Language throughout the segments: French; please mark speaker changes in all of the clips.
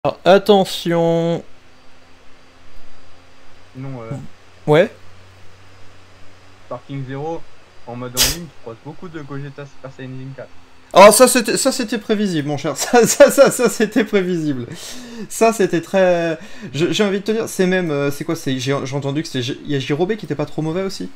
Speaker 1: Alors, attention.
Speaker 2: Non,
Speaker 1: Ouais.
Speaker 2: Parking 0, en mode en ligne, tu croises beaucoup de Gogeta Super Saiyan 4.
Speaker 1: Alors ça c'était prévisible mon cher, ça c'était prévisible. Ça c'était très... J'ai envie de te dire, c'est même... c'est quoi, j'ai entendu que c'était... Il y a Jirobé qui était pas trop mauvais aussi.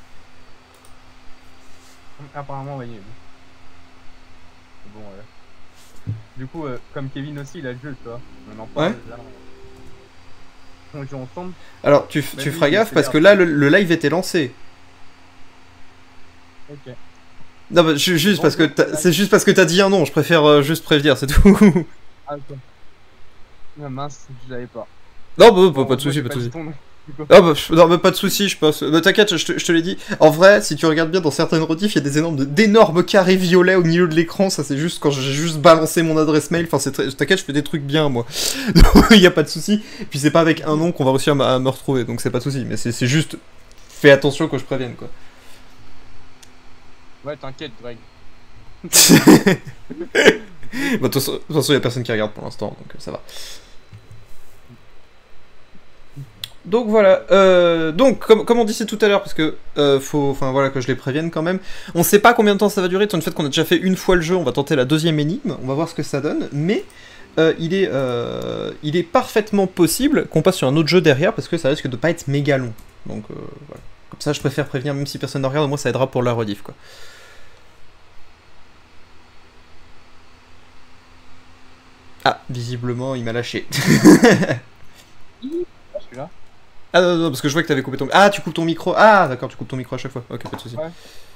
Speaker 2: Apparemment, oui. Bon, du coup, comme Kevin aussi, il a le jeu, tu vois. On en parle,
Speaker 1: Ouais.
Speaker 2: là. On joue ensemble.
Speaker 1: Alors tu
Speaker 2: Bah,
Speaker 1: feras
Speaker 2: lui,
Speaker 1: gaffe parce
Speaker 2: l'air.
Speaker 1: que là le live était lancé.
Speaker 2: Ok.
Speaker 1: Non bah, juste
Speaker 2: Bon,
Speaker 1: parce que
Speaker 2: live.
Speaker 1: c'est juste parce que t'as dit un nom, je préfère juste prévenir, c'est tout.
Speaker 2: Ah, ok. Ah, mince, je l'avais pas.
Speaker 1: Non bah,
Speaker 2: Bon,
Speaker 1: pas de
Speaker 2: moi,
Speaker 1: soucis,
Speaker 2: j'ai
Speaker 1: pas de
Speaker 2: dit
Speaker 1: soucis.
Speaker 2: ton nom, du coup.
Speaker 1: Ah bah, non, mais pas de soucis, je pense. T'inquiète, je te l'ai dit. En vrai, si tu regardes bien dans certaines rediffs, il y a d'énormes carrés violets au milieu de l'écran. Ça, c'est juste quand j'ai juste balancé mon adresse mail. Enfin, t'inquiète, je fais des trucs bien, moi. Il y a pas de soucis. Puis c'est pas avec un nom qu'on va réussir à me retrouver, donc c'est pas de soucis. Mais c'est juste, fais attention que je prévienne, quoi.
Speaker 2: Ouais, t'inquiète, Greg.
Speaker 1: Bon, de toute façon, y a personne qui regarde pour l'instant, donc ça va. Donc voilà, donc comme on disait tout à l'heure, parce que faut, enfin voilà, que je les prévienne quand même. On sait pas combien de temps ça va durer, étant le fait qu'on a déjà fait une fois le jeu, on va tenter la deuxième énigme, on va voir ce que ça donne, mais il est parfaitement possible qu'on passe sur un autre jeu derrière, parce que ça risque de pas être méga long. Donc voilà, comme ça je préfère prévenir, même si personne ne regarde, au moins ça aidera pour la rediff, quoi. Ah, visiblement il m'a lâché.
Speaker 2: Ah, je suis là.
Speaker 1: Ah non, parce que je vois que t'avais coupé ton... Ah, tu coupes ton micro. Ah, d'accord, tu coupes ton micro à chaque fois. Ok, pas de soucis.
Speaker 2: Ouais.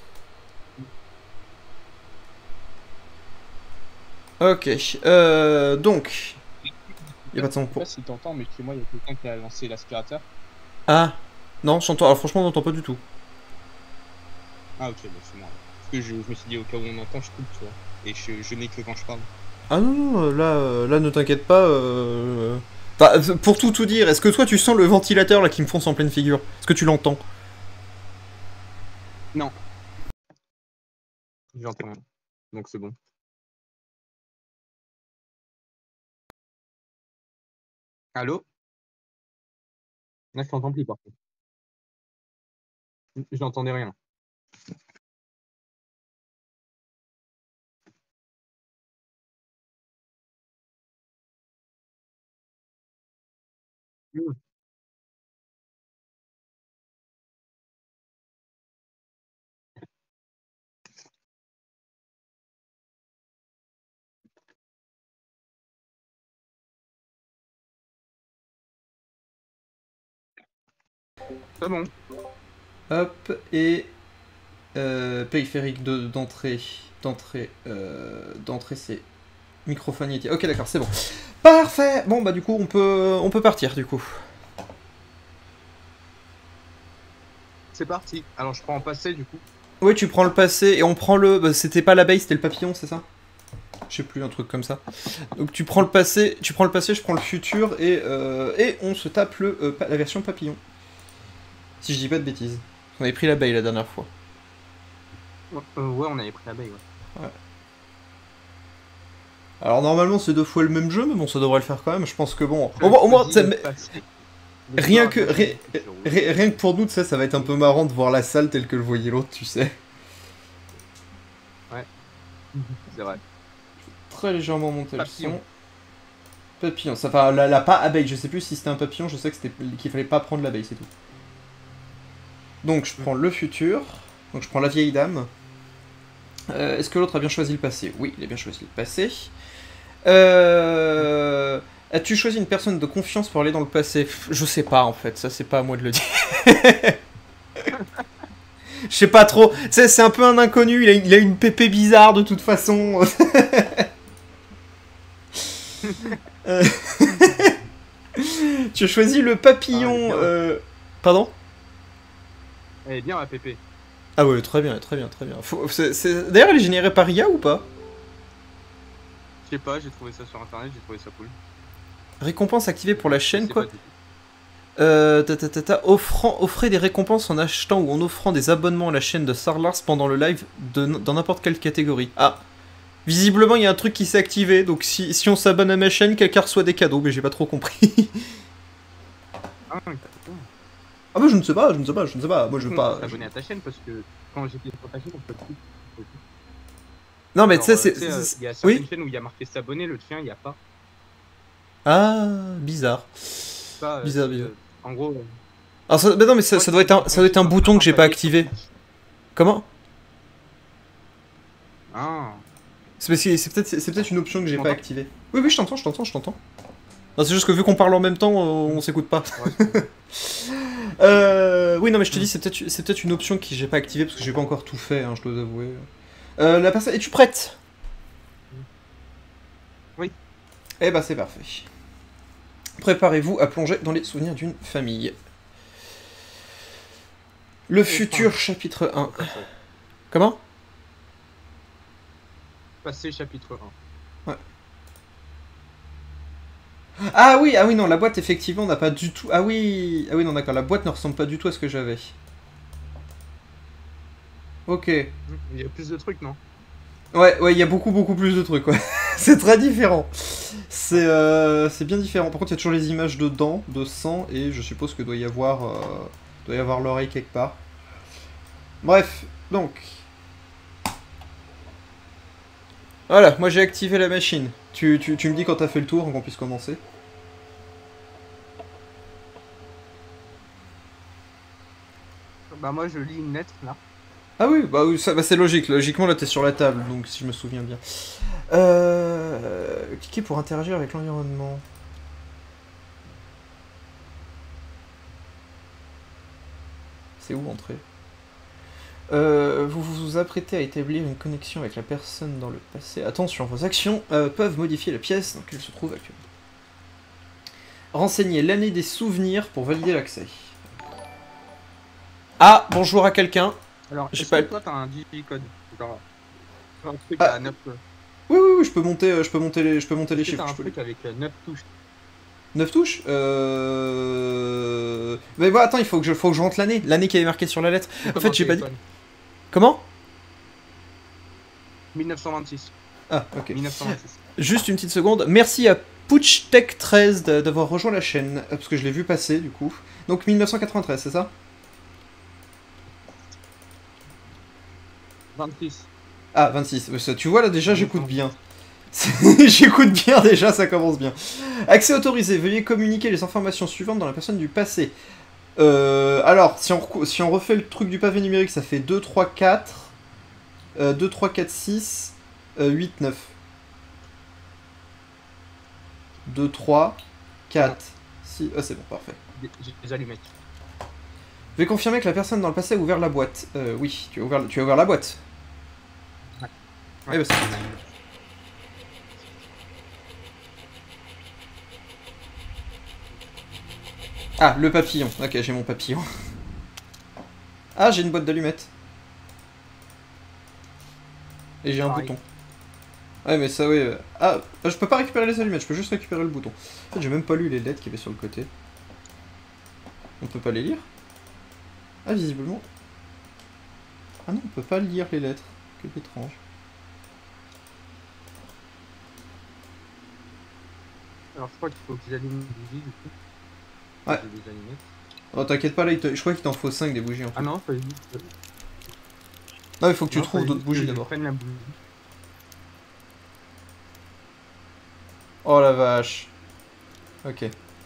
Speaker 1: Ok, donc... Y'a pas de son
Speaker 2: Je sais
Speaker 1: pour...
Speaker 2: pas si t'entends, mais chez moi, il y a quelqu'un qui a lancé l'aspirateur.
Speaker 1: Ah, non, j'entends... Alors franchement, on n'entend pas du tout.
Speaker 2: Ah, ok, bah c'est moi. Parce que je me suis dit, au cas où on entend, je coupe, tu vois. Et je n'ai que quand je parle.
Speaker 1: Ah non, non, là ne t'inquiète pas. Enfin, pour tout dire, est-ce que toi tu sens le ventilateur là qui me fonce en pleine figure? Est-ce que tu l'entends?
Speaker 2: Non. J'entends rien. Donc c'est bon. Allô? Là, je t'entends plus, par contre. Je n'entendais rien. Hmm. C'est bon.
Speaker 1: Hop, et... périphérique d'entrée... D'entrée c'est... Microphone Yeti. Ok, d'accord, c'est bon. Parfait. Bon, bah du coup, on peut partir, du coup.
Speaker 2: C'est parti. Alors, je prends en passé, du coup.
Speaker 1: Oui, tu prends le passé et on prend le... Bah, c'était pas l'abeille, c'était le papillon, c'est ça? Je sais plus, un truc comme ça. Donc tu prends le passé, je prends le futur et on se tape la version papillon. Si je dis pas de bêtises. On avait pris l'abeille la dernière fois.
Speaker 2: Ouais, on avait pris l'abeille, ouais.
Speaker 1: Ouais. Alors normalement c'est 2 fois le même jeu, mais bon ça devrait le faire quand même. Je pense que bon... Au moins, rien que pour nous, ça va être un peu marrant de voir la salle telle que le voyait l'autre, tu sais.
Speaker 2: Ouais. C'est vrai.
Speaker 1: Très légèrement monter le
Speaker 2: Papillon.
Speaker 1: son. Papillon, ça va, la pas abeille, je sais plus si c'était un papillon, je sais que qu'il fallait pas prendre l'abeille, c'est tout. Donc je prends le futur, donc je prends la vieille dame. Est-ce que l'autre a bien choisi le passé? Oui, il a bien choisi le passé. As-tu choisi une personne de confiance pour aller dans le passé? Je sais pas en fait, ça c'est pas à moi de le dire. Je sais pas trop, tu sais, c'est un peu un inconnu, il a une pépé bizarre de toute façon. Tu as choisi le papillon. Pardon?
Speaker 2: Elle est bien, la pépé.
Speaker 1: Ah ouais, très bien, très bien, très bien. D'ailleurs, elle est générée par IA ou pas?
Speaker 2: Je sais pas, j'ai trouvé ça sur internet, j'ai trouvé ça cool.
Speaker 1: Récompense activée pour la chaîne, quoi.
Speaker 2: Pas
Speaker 1: Offrez des récompenses en achetant ou en offrant des abonnements à la chaîne de Sarlars pendant le live dans n'importe quelle catégorie. Ah, Visiblement, il y a un truc qui s'est activé, donc si on s'abonne à ma chaîne, quelqu'un reçoit des cadeaux, mais j'ai pas trop compris.
Speaker 2: Ah,
Speaker 1: Ah bah je ne sais pas, je ne sais pas, je ne sais pas. Moi je veux pas.
Speaker 2: S'abonner à ta chaîne parce que quand j'étais sur ta chaîne, on peut plus.
Speaker 1: Non mais tu sais,
Speaker 2: Il y a certaines
Speaker 1: oui.
Speaker 2: chaînes où il y a marqué s'abonner, le tien il y a pas.
Speaker 1: Ah, bizarre.
Speaker 2: Pas,
Speaker 1: Bizarre.
Speaker 2: En gros.
Speaker 1: Alors ça, bah non mais ça doit être un bouton que j'ai pas activé. Comment?
Speaker 2: Ah.
Speaker 1: C'est peut-être une option que j'ai pas activée. Oui oui, je t'entends. Non, c'est juste que vu qu'on parle en même temps, on s'écoute pas. Oui, non, mais je te dis, c'est peut-être une option que j'ai pas activée parce que j'ai pas encore tout fait, hein, je dois avouer. La personne, es-tu prête?
Speaker 2: Oui.
Speaker 1: Eh bah, c'est parfait. Préparez-vous à plonger dans les souvenirs d'une famille. Le futur chapitre 1. Comment?
Speaker 2: Passer chapitre 1.
Speaker 1: Ouais. Ah oui, non, la boîte, effectivement, n'a pas du tout... Ah oui, non, d'accord, la boîte ne ressemble pas du tout à ce que j'avais. Ok.
Speaker 2: Il y a plus de trucs, non?
Speaker 1: Ouais, il y a beaucoup plus de trucs, ouais. C'est très différent. C'est bien différent. Par contre, il y a toujours les images de dents, de sang, et je suppose que doit y avoir l'oreille quelque part. Bref, donc... Voilà, moi j'ai activé la machine. Tu me dis quand t'as fait le tour, qu'on puisse commencer.
Speaker 2: Bah moi je lis une lettre, là.
Speaker 1: Ah oui, bah c'est logique. Logiquement, là, t'es sur la table, donc si je me souviens bien. Cliquez pour interagir avec l'environnement. C'est où entrer? Vous vous apprêtez à établir une connexion avec la personne dans le passé. Attention, vos actions peuvent modifier la pièce dans laquelle se trouve actuellement. Renseignez l'année des souvenirs pour valider l'accès. Ah, bonjour à quelqu'un.
Speaker 2: Alors, est-ce que toi t'as un digicode? Genre, un truc à 9...
Speaker 1: Oui, je peux monter les chiffres.
Speaker 2: T'as un truc avec 9 touches.
Speaker 1: 9 touches Mais bah attends, il faut que je rentre l'année. L'année qui avait marqué sur la lettre. En fait, j'ai pas dit... Comment?
Speaker 2: 1926.
Speaker 1: Ah, ok.
Speaker 2: 1926.
Speaker 1: Juste une petite seconde. Merci à PoochTech13 d'avoir rejoint la chaîne, parce que je l'ai vu passer, du coup. Donc 1993, c'est ça?
Speaker 2: 26.
Speaker 1: Ah, 26. Tu vois, là, déjà, j'écoute bien. J'écoute bien, déjà, ça commence bien. Accès autorisé. Veuillez communiquer les informations suivantes dans la personne du passé. Alors, si on refait le truc du pavé numérique, ça fait 2, 3, 4. 2, 3, 4, 6. 8, 9. 2, 3, 4, 6... Ah, c'est bon, parfait.
Speaker 2: J'ai des allumettes.
Speaker 1: Veuillez confirmer que la personne dans le passé a ouvert la boîte. Oui, tu as ouvert la boîte.
Speaker 2: Ouais.
Speaker 1: Eh ben, c'est... Ah, le papillon. Ok, j'ai mon papillon. Ah, j'ai une boîte d'allumettes. Et j'ai un bouton. Ouais, mais ça, ouais. Ah, je peux pas récupérer les allumettes, je peux juste récupérer le bouton. En fait, j'ai même pas lu les lettres qu'il y avait sur le côté. On peut pas les lire? Ah, visiblement. Ah non, on peut pas lire les lettres. Quel étrange.
Speaker 2: Alors, je crois qu'il faut que j'allume une bougie, du coup.
Speaker 1: Ouais.
Speaker 2: J'ai des allumettes.
Speaker 1: Oh, t'inquiète pas, là, je crois qu'il t'en faut 5 des bougies en fait.
Speaker 2: Ah non, faut...
Speaker 1: Non, il faut que tu trouves d'autres bougies d'abord. Oh la vache. Ok.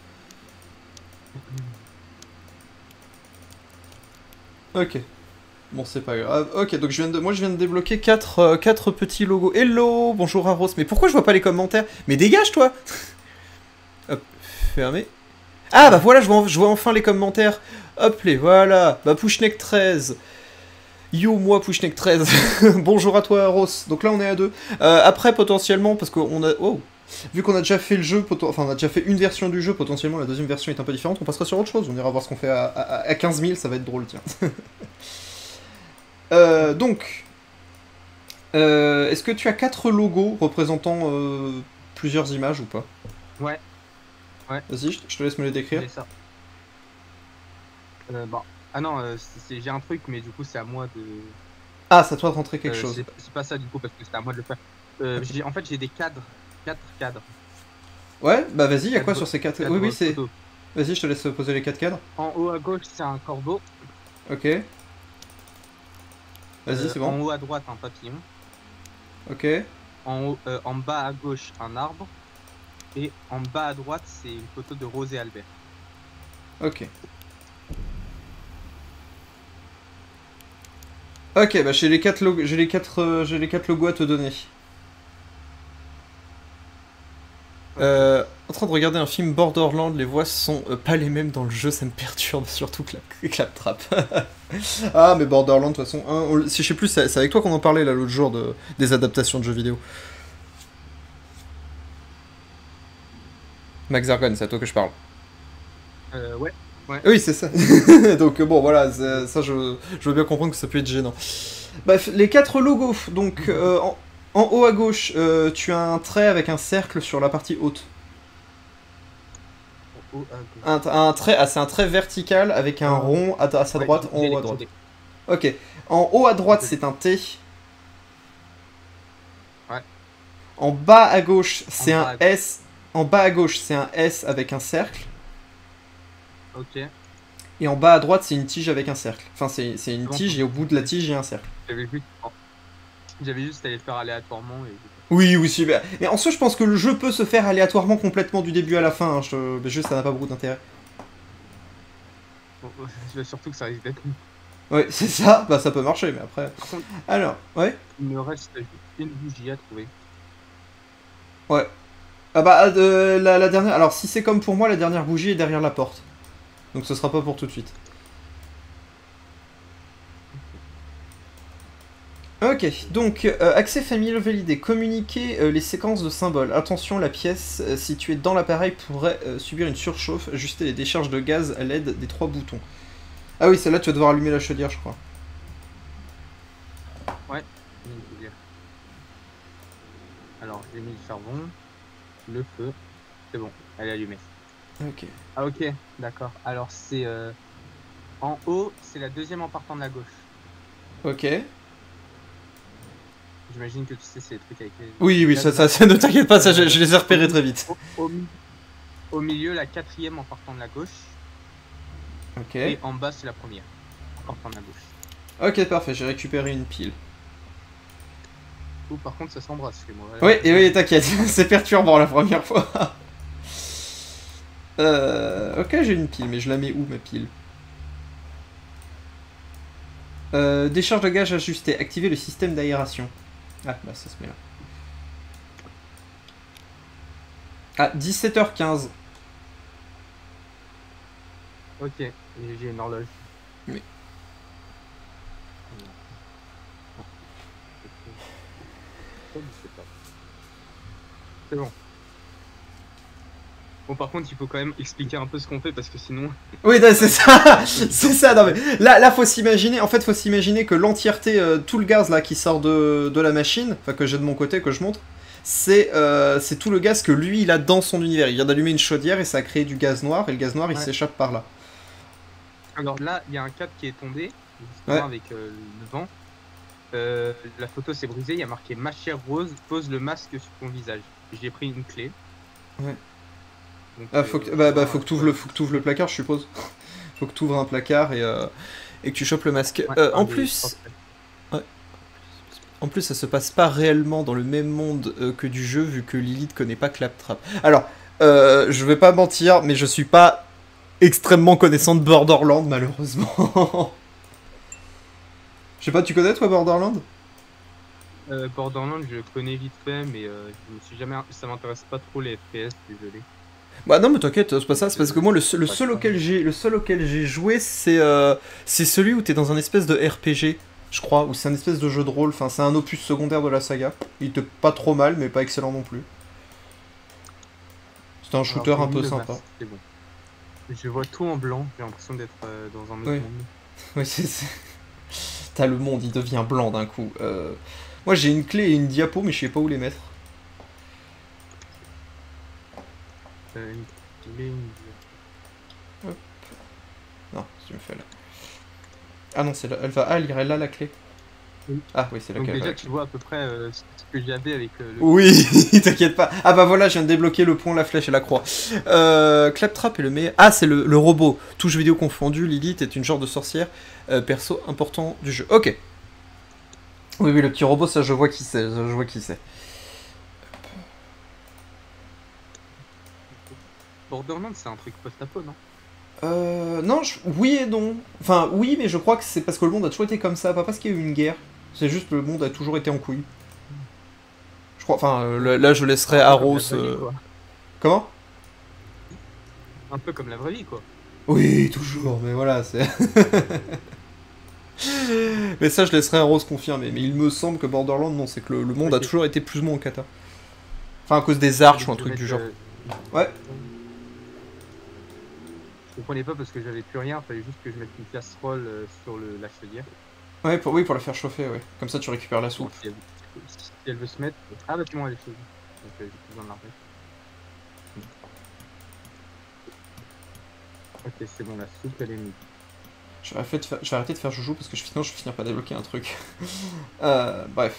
Speaker 1: Ok. Bon, c'est pas grave. Ok, donc moi je viens de débloquer 4 petits logos. Hello, bonjour Aros. Mais pourquoi je vois pas les commentaires? Mais dégage toi. Hop, fermé. Ah bah voilà, je vois enfin les commentaires. Hop les, voilà. Bah Pushnek13. Yo, moi Pushnek13. Bonjour à toi Aros. Donc là on est à 2. Après potentiellement, parce qu'on a... Oh. Vu qu'on a déjà fait le jeu, enfin on a déjà fait une version du jeu, potentiellement la deuxième version est un peu différente, on passera sur autre chose, on ira voir ce qu'on fait à 15 000, ça va être drôle, tiens. Donc, est-ce que tu as 4 logos représentant plusieurs images ou pas?
Speaker 2: Ouais. Ouais.
Speaker 1: Vas-y, je te laisse me les décrire.
Speaker 2: J'ai ça. Bon. Ah non, j'ai un truc, mais du coup c'est à moi de...
Speaker 1: Ah, c'est à toi de rentrer quelque chose.
Speaker 2: C'est pas ça du coup, parce que c'est à moi de le faire. En fait, j'ai des cadres. 4 cadres.
Speaker 1: Ouais, bah vas-y, y a quoi
Speaker 2: Cadre-
Speaker 1: sur ces 4
Speaker 2: cadre
Speaker 1: Oui, oui, c'est...
Speaker 2: photo.
Speaker 1: Vas-y, je te laisse poser les 4 cadres.
Speaker 2: En haut à gauche, c'est un corbeau.
Speaker 1: Ok. Vas-y, c'est bon.
Speaker 2: En haut à droite, un papillon.
Speaker 1: Ok.
Speaker 2: En bas à gauche, un arbre. Et en bas à droite, c'est une photo de Rose et Albert.
Speaker 1: Ok. Ok, bah j'ai les 4 j'ai les 4 logos à te donner. En train de regarder un film Borderlands, les voix sont pas les mêmes dans le jeu, ça me perturbe, surtout Claptrap. Ah, mais Borderlands, de toute façon, si je sais plus, c'est avec toi qu'on en parlait là l'autre jour des adaptations de jeux vidéo. Max Zargon, c'est à toi que je parle.
Speaker 2: Ouais.
Speaker 1: Oui, c'est ça. Donc bon, voilà, ça je veux bien comprendre que ça peut être gênant. Bref, les 4 logos, donc en haut à gauche, tu as un trait avec un cercle sur la partie haute.
Speaker 2: En haut à gauche.
Speaker 1: Un trait, c'est un trait vertical avec un rond à sa droite, en haut à droite. Ok. En haut à droite, c'est un T.
Speaker 2: Ouais.
Speaker 1: En bas à gauche, c'est
Speaker 2: En
Speaker 1: un
Speaker 2: bas à
Speaker 1: S. En bas à gauche, c'est un S avec un cercle.
Speaker 2: Ok.
Speaker 1: Et en bas à droite, c'est une tige avec un cercle. Enfin, c'est une
Speaker 2: Bon,
Speaker 1: tige et au bout de la tige, il y a un cercle.
Speaker 2: J'avais juste à les faire aléatoirement et...
Speaker 1: Oui, oui, si. Mais en soi, je pense que le jeu peut se faire aléatoirement complètement du début à la fin. Hein, mais juste, ça n'a pas beaucoup d'intérêt.
Speaker 2: Surtout que ça risque d'être...
Speaker 1: Ouais, c'est ça. Bah, ça peut marcher, mais après.
Speaker 2: Par contre,
Speaker 1: Alors, ouais.
Speaker 2: il me reste juste une bougie à trouver.
Speaker 1: Ouais. Ah bah, la dernière. Alors, si c'est comme pour moi, la dernière bougie est derrière la porte. Donc, ce sera pas pour tout de suite. Ok, donc accès familial validé. Communiquer les séquences de symboles. Attention, la pièce située dans l'appareil pourrait subir une surchauffe. Ajuster les décharges de gaz à l'aide des 3 boutons. Ah oui, celle-là, tu vas devoir allumer la chaudière, je crois.
Speaker 2: Ouais. Alors, j'ai mis le charbon, le feu. C'est bon, elle est allumée.
Speaker 1: Ok.
Speaker 2: Ah ok, d'accord. Alors c'est... En haut, c'est la deuxième en partant de la gauche.
Speaker 1: Ok.
Speaker 2: J'imagine que tu sais, c'est les trucs avec les...
Speaker 1: Oui, oui, ça ne t'inquiète pas, ça, je les ai repérés très vite.
Speaker 2: Au milieu, la quatrième en partant de la gauche.
Speaker 1: Ok.
Speaker 2: Et en bas, c'est la première en partant de la gauche.
Speaker 1: Ok, parfait, j'ai récupéré une pile.
Speaker 2: Oh, par contre, ça s'embrasse chez moi.
Speaker 1: Oui, et oui, t'inquiète, c'est perturbant la première fois. Ok, j'ai une pile, mais je la mets où, ma pile? Décharge de gaz ajustée. Activer le système d'aération. Ah, bah ça se met là. Ah, 17h15.
Speaker 2: Ok, j'ai une horloge.
Speaker 1: Oui.
Speaker 2: C'est bon. Bon, par contre, il faut quand même expliquer un peu ce qu'on fait parce que sinon...
Speaker 1: Oui, c'est ça. C'est ça. Non, mais là, faut s'imaginer. En fait, faut s'imaginer que l'entièreté, tout le gaz là qui sort de la machine, enfin que j'ai de mon côté, que je montre, c'est tout le gaz que lui il a dans son univers. Il vient d'allumer une chaudière et ça a créé du gaz noir et le gaz noir il s'échappe par là.
Speaker 2: Alors là, il y a un cadre qui est tombé, justement avec le vent. La photo s'est brisée, il y a marqué ma chère Rose, pose le masque sur ton visage. J'ai pris une clé.
Speaker 1: Ouais.
Speaker 2: Donc,
Speaker 1: faut que tu ouvres le placard, je suppose. Faut que tu ouvres un placard et que tu chopes le masque. En plus, ça se passe pas réellement dans le même monde que du jeu, vu que Lilith connaît pas Claptrap. Alors, je vais pas mentir, mais je suis pas extrêmement connaissant de Borderlands, malheureusement. Je sais pas, tu connais toi Borderlands?
Speaker 2: Borderlands, je connais vite fait, mais je me suis jamais... ça m'intéresse pas trop les FPS, désolé.
Speaker 1: Bah non mais t'inquiète, c'est pas ça, c'est parce que moi le seul auquel j'ai joué c'est celui où t'es dans un espèce de RPG, je crois, où c'est un espèce de jeu de rôle, enfin c'est un opus secondaire de la saga. Il était pas trop mal mais pas excellent non plus. C'était un shooter un peu sympa.
Speaker 2: C'est bon. Je vois tout en blanc, j'ai l'impression d'être dans un autre monde.
Speaker 1: Oui, c'est... T'as le monde, il devient blanc d'un coup. Moi j'ai une clé et une diapo mais je sais pas où les mettre. Hop. Non, tu me fais là. Ah non, c'est là. Elle va lire, elle a la clé.
Speaker 2: Oui.
Speaker 1: Ah oui, c'est
Speaker 2: Donc
Speaker 1: laquelle.
Speaker 2: déjà,
Speaker 1: Ouais.
Speaker 2: tu vois à peu près ce que j'avais avec le...
Speaker 1: Oui, t'inquiète pas. Ah bah voilà, je viens de débloquer le pont, la flèche et la croix. Claptrap est le meilleur. Ah, c'est le robot. Tout jeu vidéo confondu, Lilith est une genre de sorcière. Perso important du jeu. Ok. Oui, oui, le petit robot, ça je vois qui c'est. Je vois qui c'est.
Speaker 2: Borderlands, c'est un truc post-apo, non?
Speaker 1: Non, oui et non. Enfin, oui, mais je crois que c'est parce que le monde a toujours été comme ça, pas parce qu'il y a eu une guerre. C'est juste que le monde a toujours été en couille. Je crois, enfin, là je laisserai
Speaker 2: Un peu comme la
Speaker 1: Arros.
Speaker 2: vraie vie, quoi.
Speaker 1: Comment?
Speaker 2: Un peu comme la vraie vie, quoi.
Speaker 1: Oui, toujours, mais voilà, c'est. Mais ça, je laisserai Arros confirmer. Mais il me semble que Borderlands, non, c'est que le monde a
Speaker 2: Ok.
Speaker 1: toujours été plus ou moins en cata. Enfin, à cause des arches ou un
Speaker 2: Je vais
Speaker 1: truc du
Speaker 2: mettre,
Speaker 1: genre. Ouais.
Speaker 2: Je comprenais pas parce que j'avais plus rien, fallait juste que je mette une casserole sur la chaudière.
Speaker 1: Ouais, oui, pour la faire chauffer, ouais. Comme ça, tu récupères la
Speaker 2: Bon,
Speaker 1: soupe.
Speaker 2: si elle veut se mettre. Ah bah tu m'as les choses. Donc j'ai plus besoin de la remettre. Ok, c'est bon, la soupe elle est mise.
Speaker 1: Je vais arrêter de faire joujou parce que sinon je vais finir par débloquer un truc. Bref.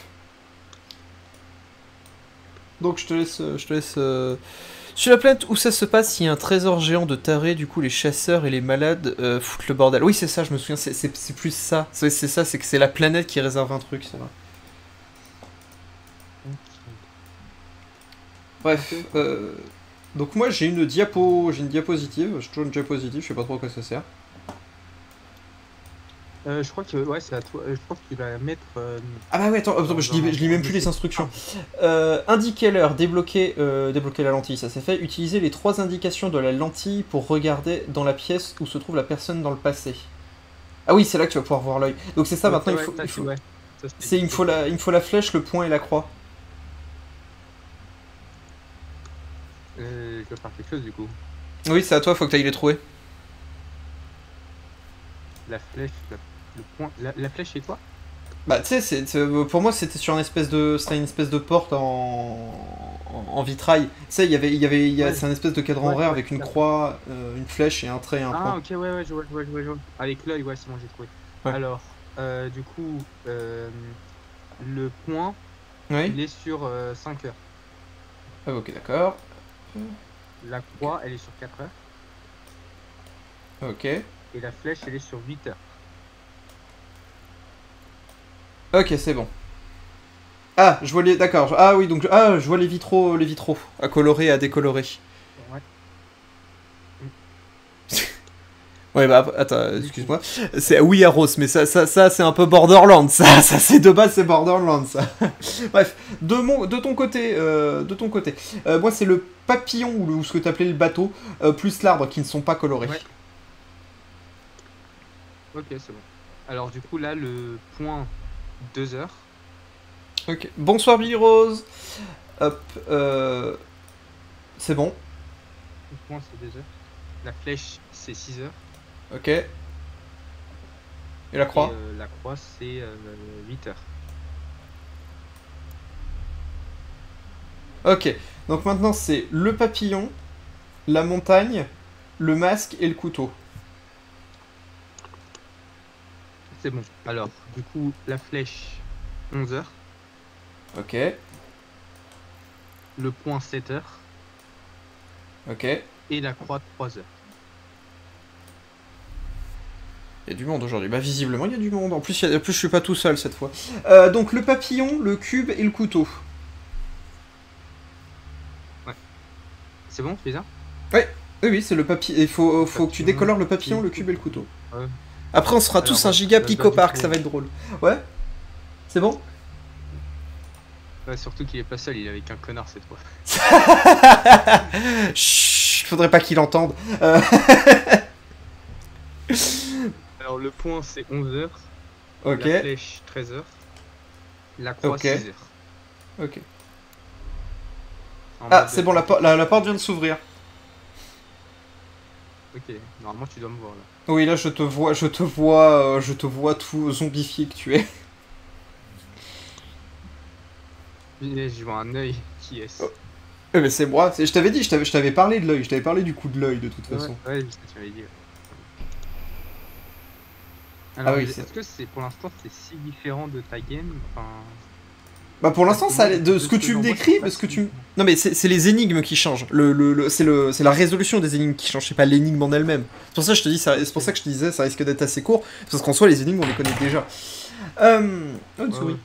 Speaker 1: Donc je te laisse. Sur la planète où ça se passe, il y a un trésor géant de tarés, du coup les chasseurs et les malades foutent le bordel. Oui, c'est ça, je me souviens, c'est plus ça. C'est ça, c'est que c'est la planète qui réserve un truc, c'est vrai. Bref, donc moi j'ai une diapositive, j'ai toujours une diapositive, je sais pas trop à quoi ça sert.
Speaker 2: Je crois que ouais, c'est à toi. Je pense que tu vas la mettre.
Speaker 1: Ah bah ouais, attends, je lis même plus les instructions. Indiquer l'heure, débloquer la lentille, ça c'est fait. Utiliser les 3 indications de la lentille pour regarder dans la pièce où se trouve la personne dans le passé. Ah oui, c'est là que tu vas pouvoir voir l'œil. Donc c'est ça, maintenant
Speaker 2: ouais,
Speaker 1: il faut...
Speaker 2: ouais.
Speaker 1: il me faut la flèche, le point et la croix.
Speaker 2: Je vais faire quelque chose du coup.
Speaker 1: Oui, c'est à toi, faut que tu ailles les trouver.
Speaker 2: La flèche, le point. La flèche c'est quoi?
Speaker 1: Bah tu sais, pour moi c'était sur c'était une espèce de porte en vitrail. Tu sais,
Speaker 2: Ouais.
Speaker 1: c'est un espèce de cadran horaire avec une croix, une flèche et un trait et un point.
Speaker 2: Ah ok, ouais, je vois. Avec l'œil, ouais, c'est bon, j'ai trouvé.
Speaker 1: Ouais.
Speaker 2: Alors, du coup, le point,
Speaker 1: Oui.
Speaker 2: il est sur 5 heures.
Speaker 1: Ah, ok, d'accord.
Speaker 2: La croix, elle est sur 4 heures.
Speaker 1: Ok.
Speaker 2: Et la flèche, elle est sur 8 heures.
Speaker 1: Ok, c'est bon. Ah, je vois les... D'accord. Ah oui, donc... Ah, je vois les vitraux, à colorer et à décolorer.
Speaker 2: Ouais.
Speaker 1: Ouais, bah, attends, excuse-moi. C'est... Oui, à Rose, mais ça c'est un peu Borderlands, ça c'est de base, c'est Borderlands, ça. Bref, de ton côté, moi, c'est le papillon, ou ce que t'appelais le bateau, plus l'arbre, qui ne sont pas colorés.
Speaker 2: Ouais. Ok, c'est bon. Alors, du coup, là, le point 2 heures.
Speaker 1: Ok. Bonsoir, Billy Rose. Hop, c'est bon.
Speaker 2: Le point, c'est 2 heures. La flèche, c'est 6 heures.
Speaker 1: Ok. Et la croix?
Speaker 2: Et la croix, c'est 8 heures.
Speaker 1: Ok. Donc maintenant, c'est le papillon, la montagne, le masque et le couteau.
Speaker 2: C'est bon. Alors, du coup, la flèche, 11 heures.
Speaker 1: Ok.
Speaker 2: Le point, 7 heures.
Speaker 1: Ok.
Speaker 2: Et la croix, 3 heures.
Speaker 1: Il y a du monde aujourd'hui. Bah visiblement il y a du monde. En plus, je suis pas tout seul cette fois. Donc le papillon, le cube et le couteau.
Speaker 2: Ouais. C'est bon, tu fais ça?
Speaker 1: Oui, c'est le papillon. Il faut que tu décolores le papillon, le cube et le couteau.
Speaker 2: Ouais.
Speaker 1: Après on sera
Speaker 2: Alors,
Speaker 1: tous un giga
Speaker 2: bah,
Speaker 1: picopark,
Speaker 2: du coup,
Speaker 1: ça va être drôle. Ouais. C'est bon?
Speaker 2: Ouais, surtout qu'il est pas seul, il est avec un connard cette fois.
Speaker 1: Chut, faudrait pas qu'il entende.
Speaker 2: Alors le point c'est 11 heures.
Speaker 1: Ok.
Speaker 2: La flèche 13 heures. La croix 6 heures.
Speaker 1: Ok.
Speaker 2: En
Speaker 1: Ah,
Speaker 2: mode
Speaker 1: c'est bon, la porte vient de s'ouvrir.
Speaker 2: Ok, normalement tu dois me voir là.
Speaker 1: Oui, là je te vois tout zombifié que tu es.
Speaker 2: Je vois un œil qui est.
Speaker 1: Oh. Mais c'est moi, je t'avais dit, je t'avais parlé de l'œil, je t'avais parlé du coup de l'œil de toute façon.
Speaker 2: Ouais, c'est ce que tu m'avais dit. Alors,
Speaker 1: Ah oui,
Speaker 2: est-ce que c'est pour l'instant c'est si différent de ta game? Enfin,
Speaker 1: Bah pour l'instant, ça, de ce que tu me décris,
Speaker 2: parce que
Speaker 1: Non mais c'est les énigmes qui changent. C'est la résolution des énigmes qui change, c'est pas l'énigme en elle-même. C'est pour ça que je te dis, c'est pour ça que je te disais, ça risque d'être assez court, parce qu'en soi, les énigmes, on les connaît déjà. Oh, une souris.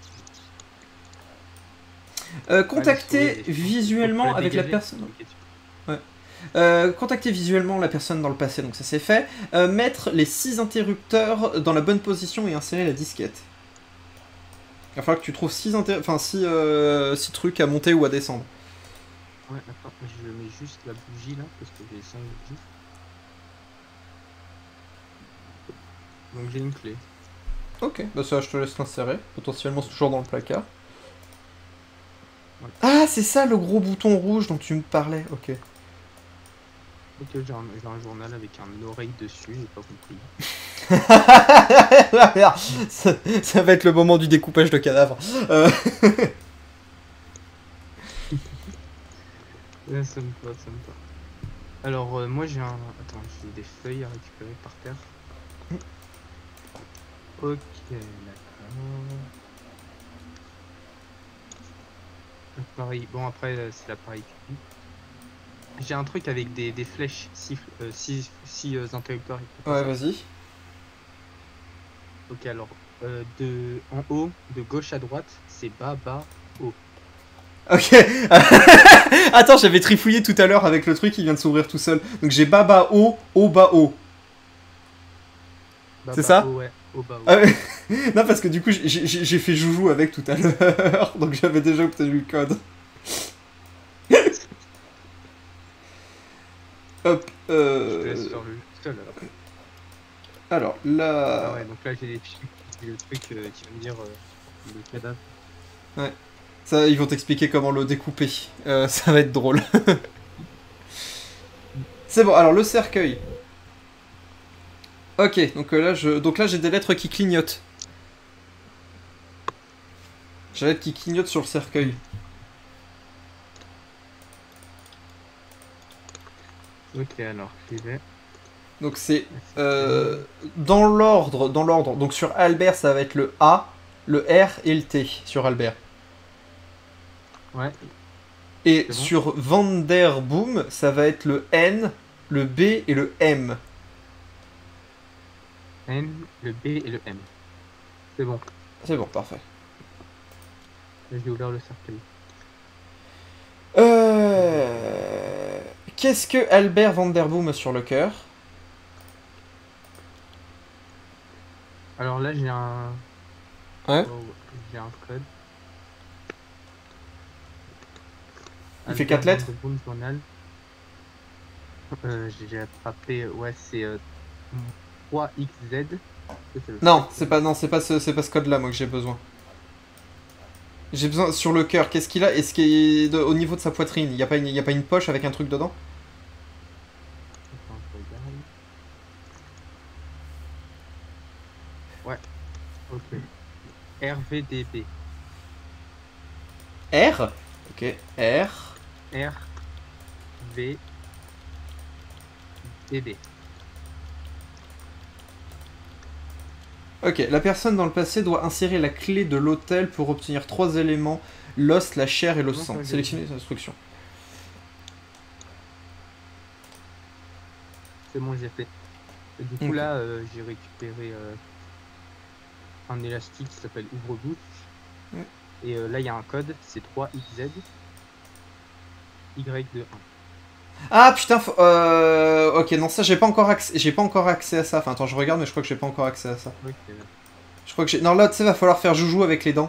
Speaker 1: Contacter visuellement avec la personne... Ouais. Contacter visuellement la personne dans le passé, donc ça c'est fait. Mettre les 6 interrupteurs dans la bonne position et insérer la disquette. Il va falloir que tu trouves 6 trucs à monter ou à descendre.
Speaker 2: Ouais, attends, je mets juste la bougie là, parce que j'ai 5 bougies. Donc j'ai une clé.
Speaker 1: Ok, bah ça je te laisse l'insérer. Potentiellement c'est toujours dans le placard. Ouais. Ah, c'est ça le gros bouton rouge dont tu me parlais, ok.
Speaker 2: Ok, j'ai un journal avec un oreille dessus, j'ai pas compris.
Speaker 1: ça va être le moment du découpage de cadavres.
Speaker 2: Ouais, ça me va. Alors, moi j'ai un... Attends, j'ai des feuilles à récupérer par terre. Ok, d'accord. Pareil, bon après c'est l'appareil cubi. J'ai un truc avec des flèches, 6 interrupteurs.
Speaker 1: Ouais, vas-y.
Speaker 2: Ok, alors, en haut, de gauche à droite, c'est bas, haut.
Speaker 1: Ok. Attends, j'avais trifouillé tout à l'heure avec le truc qui vient de s'ouvrir tout seul. Donc j'ai bas, haut, bas, haut. C'est ça?
Speaker 2: Ouais, haut, bas, haut.
Speaker 1: Ah ouais. Non, parce que du coup, j'ai fait joujou avec tout à l'heure. Donc j'avais déjà obtenu le code. Hop.
Speaker 2: Je te laisse faire le seul
Speaker 1: alors là.
Speaker 2: Ah ouais, donc là j'ai le truc qui va me dire le cadavre.
Speaker 1: Ouais. Ça, ils vont t'expliquer comment le découper. Ça va être drôle. C'est bon, alors le cercueil. Ok, donc là j'ai des lettres qui clignotent. J'ai des lettres qui clignotent sur le cercueil.
Speaker 2: Ok, alors j'y vais.
Speaker 1: Donc c'est dans l'ordre. Donc sur Albert, ça va être le A, le R et le T sur Albert.
Speaker 2: Ouais.
Speaker 1: Et sur Vanderboom, ça va être le N, le B et le M.
Speaker 2: N, le B et le M. C'est bon.
Speaker 1: C'est bon, parfait.
Speaker 2: J'ai ouvert le cercueil.
Speaker 1: Qu'est-ce que Albert Vanderboom a sur le cœur?
Speaker 2: Alors là, j'ai un...
Speaker 1: Ouais.
Speaker 2: Oh, j'ai un code.
Speaker 1: Il fait 4 lettres.
Speaker 2: Journal. J'ai attrapé... Ouais, c'est 3XZ.
Speaker 1: Non, c'est pas ce code-là, moi, que j'ai besoin. J'ai besoin sur le cœur. Qu'est-ce qu'il a? Est-ce qu'il est au niveau de sa poitrine? Il y a pas une poche avec un truc dedans?
Speaker 2: Attends, je regarde. Ouais. Ok. RVDB.
Speaker 1: R. Ok. R.
Speaker 2: V. DB.
Speaker 1: Ok, la personne dans le passé doit insérer la clé de l'hôtel pour obtenir 3 éléments, l'os, la chair et le sang. Sélectionnez les instructions.
Speaker 2: C'est bon, j'ai fait. Et du coup, là, j'ai récupéré un élastique qui s'appelle ouvre-bouche.
Speaker 1: Ouais.
Speaker 2: Et là, il y a un code, c'est 3XZ. Y de 1.
Speaker 1: Ah putain, ok, non, ça j'ai pas encore accès à ça. Enfin, attends, je regarde, mais je crois que j'ai pas encore accès à ça.
Speaker 2: Okay.
Speaker 1: Je crois que j'ai. Non, là, tu sais, va falloir faire joujou avec les dents.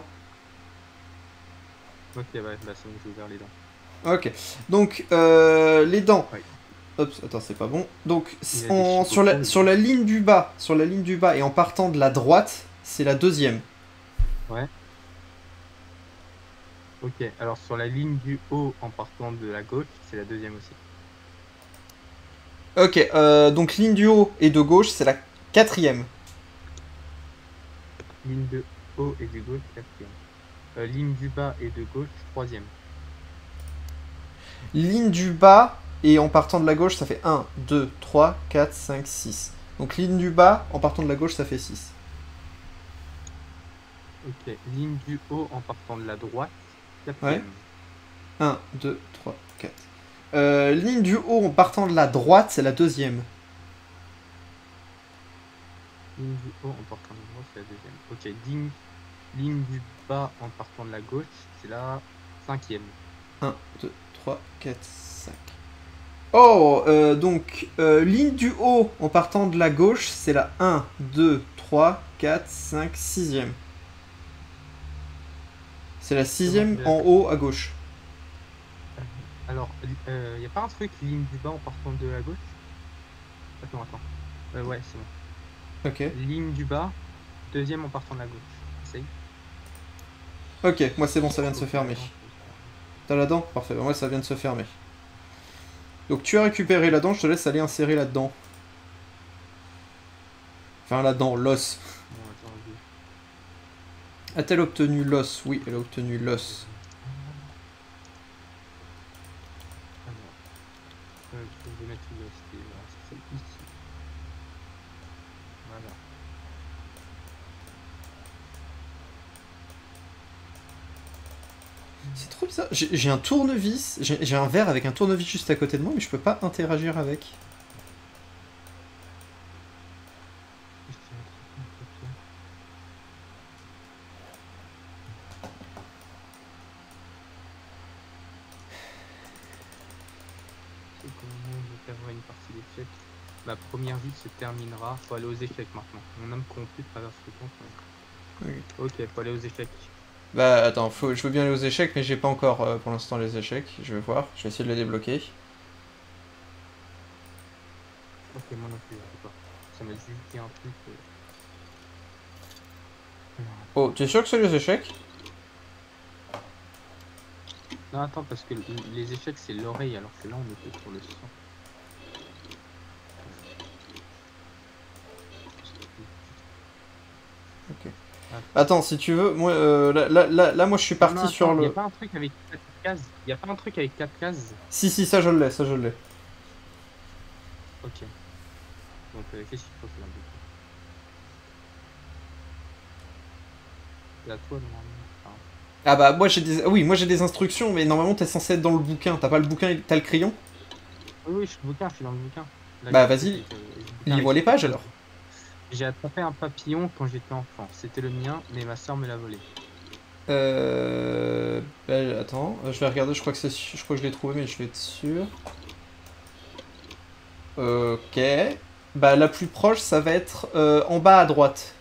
Speaker 2: Ok, ouais, bah c'est bon, j'ai ouvert les dents.
Speaker 1: Ok, donc les dents.
Speaker 2: Ouais.
Speaker 1: Hop, attends, c'est pas bon. Donc, sur la ligne du bas, et en partant de la droite, c'est la deuxième.
Speaker 2: Ouais. Ok, alors sur la ligne du haut en partant de la gauche, c'est la deuxième aussi.
Speaker 1: Ok, donc ligne du haut et de gauche, c'est la quatrième.
Speaker 2: Ligne de haut et de gauche, quatrième. Ligne du bas et de gauche, troisième.
Speaker 1: Ligne du bas et en partant de la gauche, ça fait 1, 2, 3, 4, 5, 6. Donc ligne du bas, en partant de la gauche, ça fait 6.
Speaker 2: Ok, ligne du haut en partant de la droite, 4ème.
Speaker 1: Ouais. 1, 2, 3, 4. Ligne du haut en partant de la droite, c'est la deuxième.
Speaker 2: Ligne du haut en partant de la droite, c'est la deuxième. Ok, ligne du bas en partant de la gauche, c'est la 5ème.
Speaker 1: 1, 2, 3, 4, 5. Oh, donc, ligne du haut en partant de la gauche, c'est la 1, 2, 3, 4, 5, 6ème. C'est la 6ème en haut à gauche.
Speaker 2: Alors, y a pas un truc ligne du bas en partant de la gauche? Attends. Ouais, c'est bon.
Speaker 1: Ok.
Speaker 2: Ligne du bas, deuxième en partant de la gauche. Essaye.
Speaker 1: Ok, moi c'est bon, ça vient de se fermer. T'as la dent? Parfait, moi ça vient de se fermer. Donc tu as récupéré la dent, je te laisse aller insérer là-dedans. Enfin là-dedans, l'os.
Speaker 2: Bon, attends,
Speaker 1: A-t-elle obtenu l'os? Oui, elle a obtenu l'os.
Speaker 2: Je vais mettre l'os, c'est ici. Voilà.
Speaker 1: C'est trop bizarre. J'ai un tournevis, j'ai un verre avec un tournevis juste à côté de moi, mais je peux pas interagir avec.
Speaker 2: Une partie d'échecs. Ma première vie se terminera. Faut aller aux échecs maintenant. Mon âme corrompue traverse le temps.
Speaker 1: Oui.
Speaker 2: Ok, faut aller aux échecs.
Speaker 1: Bah attends, je veux bien aller aux échecs, mais j'ai pas encore pour l'instant les échecs. Je vais voir, je vais essayer de les débloquer.
Speaker 2: Ok, moi non plus, je sais pas. Ça m'a juste dit un truc.
Speaker 1: Oh, t'es sûr que c'est les échecs?
Speaker 2: Non, attends, parce que les échecs c'est l'oreille, alors que là on était sur le son.
Speaker 1: Ok. Attends, si tu veux, moi, là, moi je suis parti sur le...
Speaker 2: Y'a pas un truc avec 4 cases? Y'a pas un truc avec 4 cases?
Speaker 1: Si, ça je l'ai, ça je l'ai.
Speaker 2: Ok. Donc, qu'est-ce qu'il faut faire? C'est à toi, normalement. Enfin...
Speaker 1: Ah bah, moi j'ai des... Oui, moi j'ai des instructions, mais normalement t'es censé être dans le bouquin. T'as pas le bouquin, t'as le crayon?
Speaker 2: Oui, je suis dans le bouquin. Là,
Speaker 1: bah vas-y, lis-moi les pages alors.
Speaker 2: J'ai attrapé un papillon quand j'étais enfant. C'était le mien, mais ma soeur me l'a volé.
Speaker 1: Bah, attends, je vais regarder, je crois que je l'ai trouvé, mais je vais être sûr. Ok. Bah la plus proche, ça va être en bas à droite.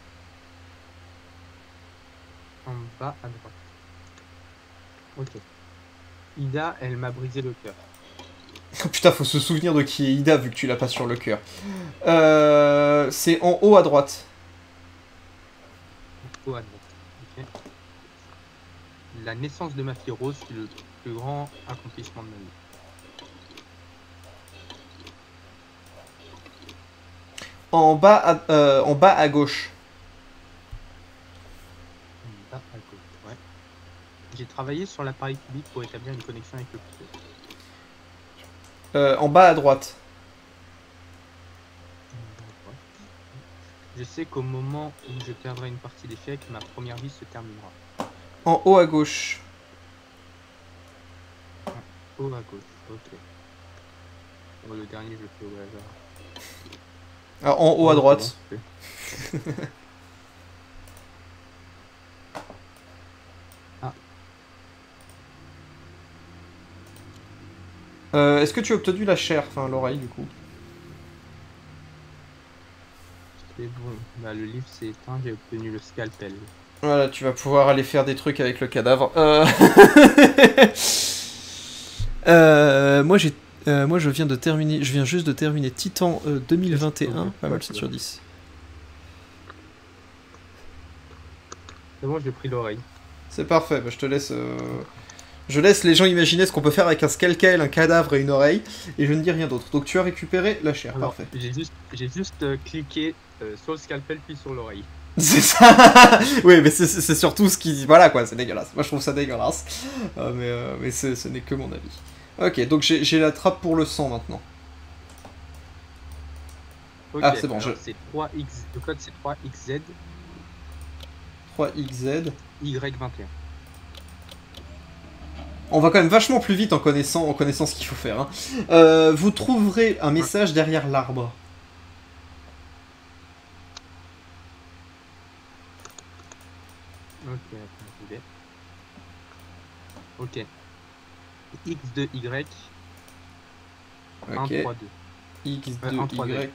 Speaker 2: En bas à droite. Ok. Ida, elle m'a brisé le cœur.
Speaker 1: Oh putain, faut se souvenir de qui est Ida vu que tu l'as pas sur le cœur. C'est en haut à droite.
Speaker 2: En haut à droite. Ok. La naissance de ma fille Rose fut le plus grand accomplissement de ma vie.
Speaker 1: En bas à gauche.
Speaker 2: En bas à gauche, ouais. J'ai travaillé sur l'appareil cubique pour établir une connexion avec le couteau.
Speaker 1: En bas à droite.
Speaker 2: Je sais qu'au moment où je perdrai une partie d'échecs, ma première vie se terminera.
Speaker 1: En haut à gauche.
Speaker 2: En haut à gauche, ok. Bon, le dernier, je le fais au hasard.
Speaker 1: Alors, en haut à droite. Est-ce que tu as obtenu la chair, enfin l'oreille du coup?
Speaker 2: C'est bon, bah, le livre s'est éteint, j'ai obtenu le scalpel.
Speaker 1: Voilà, tu vas pouvoir aller faire des trucs avec le cadavre. Moi je viens juste de terminer Titan 2021, pas mal 7 sur 10.
Speaker 2: C'est bon, j'ai pris l'oreille.
Speaker 1: C'est parfait, bah, je te laisse... Je laisse les gens imaginer ce qu'on peut faire avec un scalpel, un cadavre et une oreille, et je ne dis rien d'autre. Donc tu as récupéré la chair,
Speaker 2: alors,
Speaker 1: parfait.
Speaker 2: J'ai juste cliqué sur le scalpel puis sur l'oreille.
Speaker 1: C'est ça. Oui, mais c'est surtout ce qui... Voilà quoi, c'est dégueulasse. Moi je trouve ça dégueulasse. Mais ce n'est que mon avis. Ok, donc j'ai la trappe pour le sang maintenant.
Speaker 2: Ok,
Speaker 1: Ah, c'est bon,
Speaker 2: c'est 3X. Le code c'est 3XZ
Speaker 1: 3XZ.
Speaker 2: Y21.
Speaker 1: On va quand même vachement plus vite en connaissant ce qu'il faut faire. Hein. Vous trouverez un message derrière l'arbre.
Speaker 2: Ok, attends, ok. X2Y
Speaker 1: Ok.
Speaker 2: 132.
Speaker 1: X2Y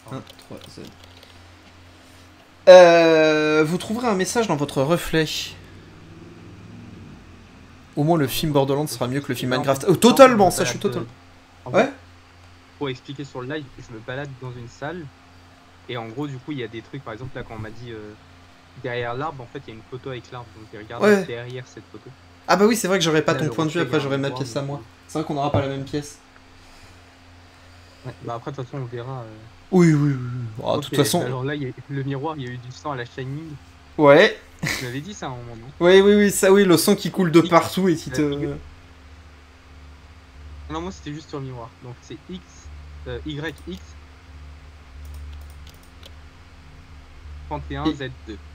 Speaker 2: 1,
Speaker 1: 1, 3, Z. Vous trouverez un message dans votre reflet. Au moins le film Borderlands sera mieux que le film Minecraft. Oh, totalement, ça je suis totalement. Ouais.
Speaker 2: Pour expliquer sur le live, je me balade dans une salle et en gros du coup il y a des trucs, par exemple là quand on m'a dit derrière l'arbre, en fait il y a une photo avec l'arbre, donc j'ai regardé derrière cette photo.
Speaker 1: Ah bah oui, c'est vrai que j'aurais pas
Speaker 2: là,
Speaker 1: ton point de vue, après j'aurais ma pièce à moi. C'est vrai qu'on n'aura pas la même pièce.
Speaker 2: Ouais, bah après de toute façon on verra.
Speaker 1: Oui. Oh, de
Speaker 2: okay,
Speaker 1: toute façon.
Speaker 2: Alors là il y a le miroir, il y a eu du sang à la Shining.
Speaker 1: Ouais.
Speaker 2: Tu m'avais dit ça à un moment, non?
Speaker 1: Oui, ça oui, le sang qui coule de partout et qui te...
Speaker 2: Non, moi c'était juste sur le miroir. Donc c'est X, YX 31Z2.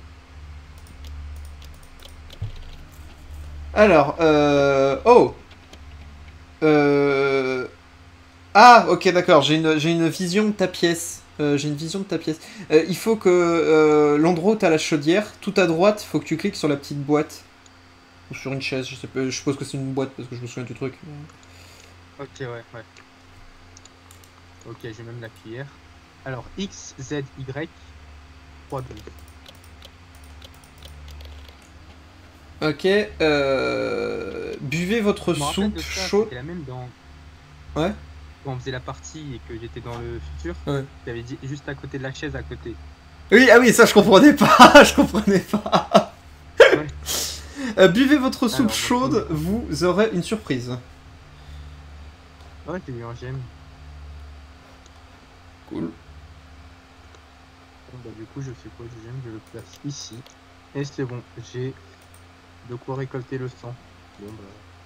Speaker 1: Alors, oh Ah, ok, d'accord, j'ai une vision de ta pièce. Il faut que l'endroit où t'as la chaudière, tout à droite, il faut que tu cliques sur la petite boîte. Ou sur une chaise, je sais pas, je suppose que c'est une boîte parce que je me souviens du truc.
Speaker 2: Ok, ouais. Ok, j'ai même la cuillère. Alors, X, Z, Y, 3, 12.
Speaker 1: Ok, buvez votre soupe chaude.
Speaker 2: C'était la même dans...
Speaker 1: Ouais.
Speaker 2: Quand on faisait la partie et que j'étais dans le futur,
Speaker 1: ouais.
Speaker 2: J'avais dit juste à côté de la chaise, à côté.
Speaker 1: Oui, ah oui, ça je comprenais pas, Ouais. Buvez votre soupe chaude, vous aurez une surprise.
Speaker 2: Ouais, j'ai eu un gemme.
Speaker 1: Cool.
Speaker 2: Bon, bah, du coup, je fais quoi du gemme? Je le place ici. Et c'est bon, j'ai de quoi récolter le sang. Bon, bah.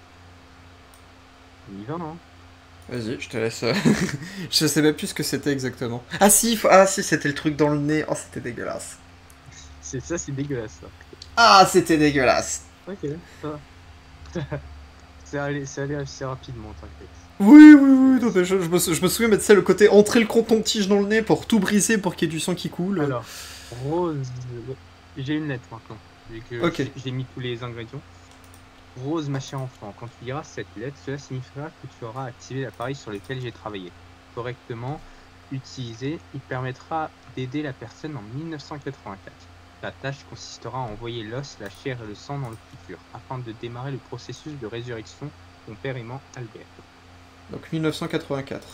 Speaker 2: On y va, non?
Speaker 1: Vas-y, je te laisse. Je sais même plus ce que c'était exactement. Ah si, c'était le truc dans le nez. Oh, c'était dégueulasse.
Speaker 2: C'est dégueulasse, ça.
Speaker 1: Ah, c'était dégueulasse.
Speaker 2: Ok, ça va. c'est allé assez rapidement, t'inquiète.
Speaker 1: Oui, non, mais je me souviens, mais tu sais, le côté entrer le coton-tige dans le nez pour tout briser pour qu'il y ait du sang qui coule.
Speaker 2: Alors, rose. J'ai une lettre maintenant. Vu que
Speaker 1: ok.
Speaker 2: J'ai mis tous les ingrédients. Rose, ma chère enfant, quand tu liras cette lettre, cela signifiera que tu auras activé l'appareil sur lequel j'ai travaillé. Correctement utilisé, il permettra d'aider la personne en 1984. La tâche consistera à envoyer l'os, la chair et le sang dans le futur, afin de démarrer le processus de résurrection de ton père aimant Albert.
Speaker 1: Donc 1984.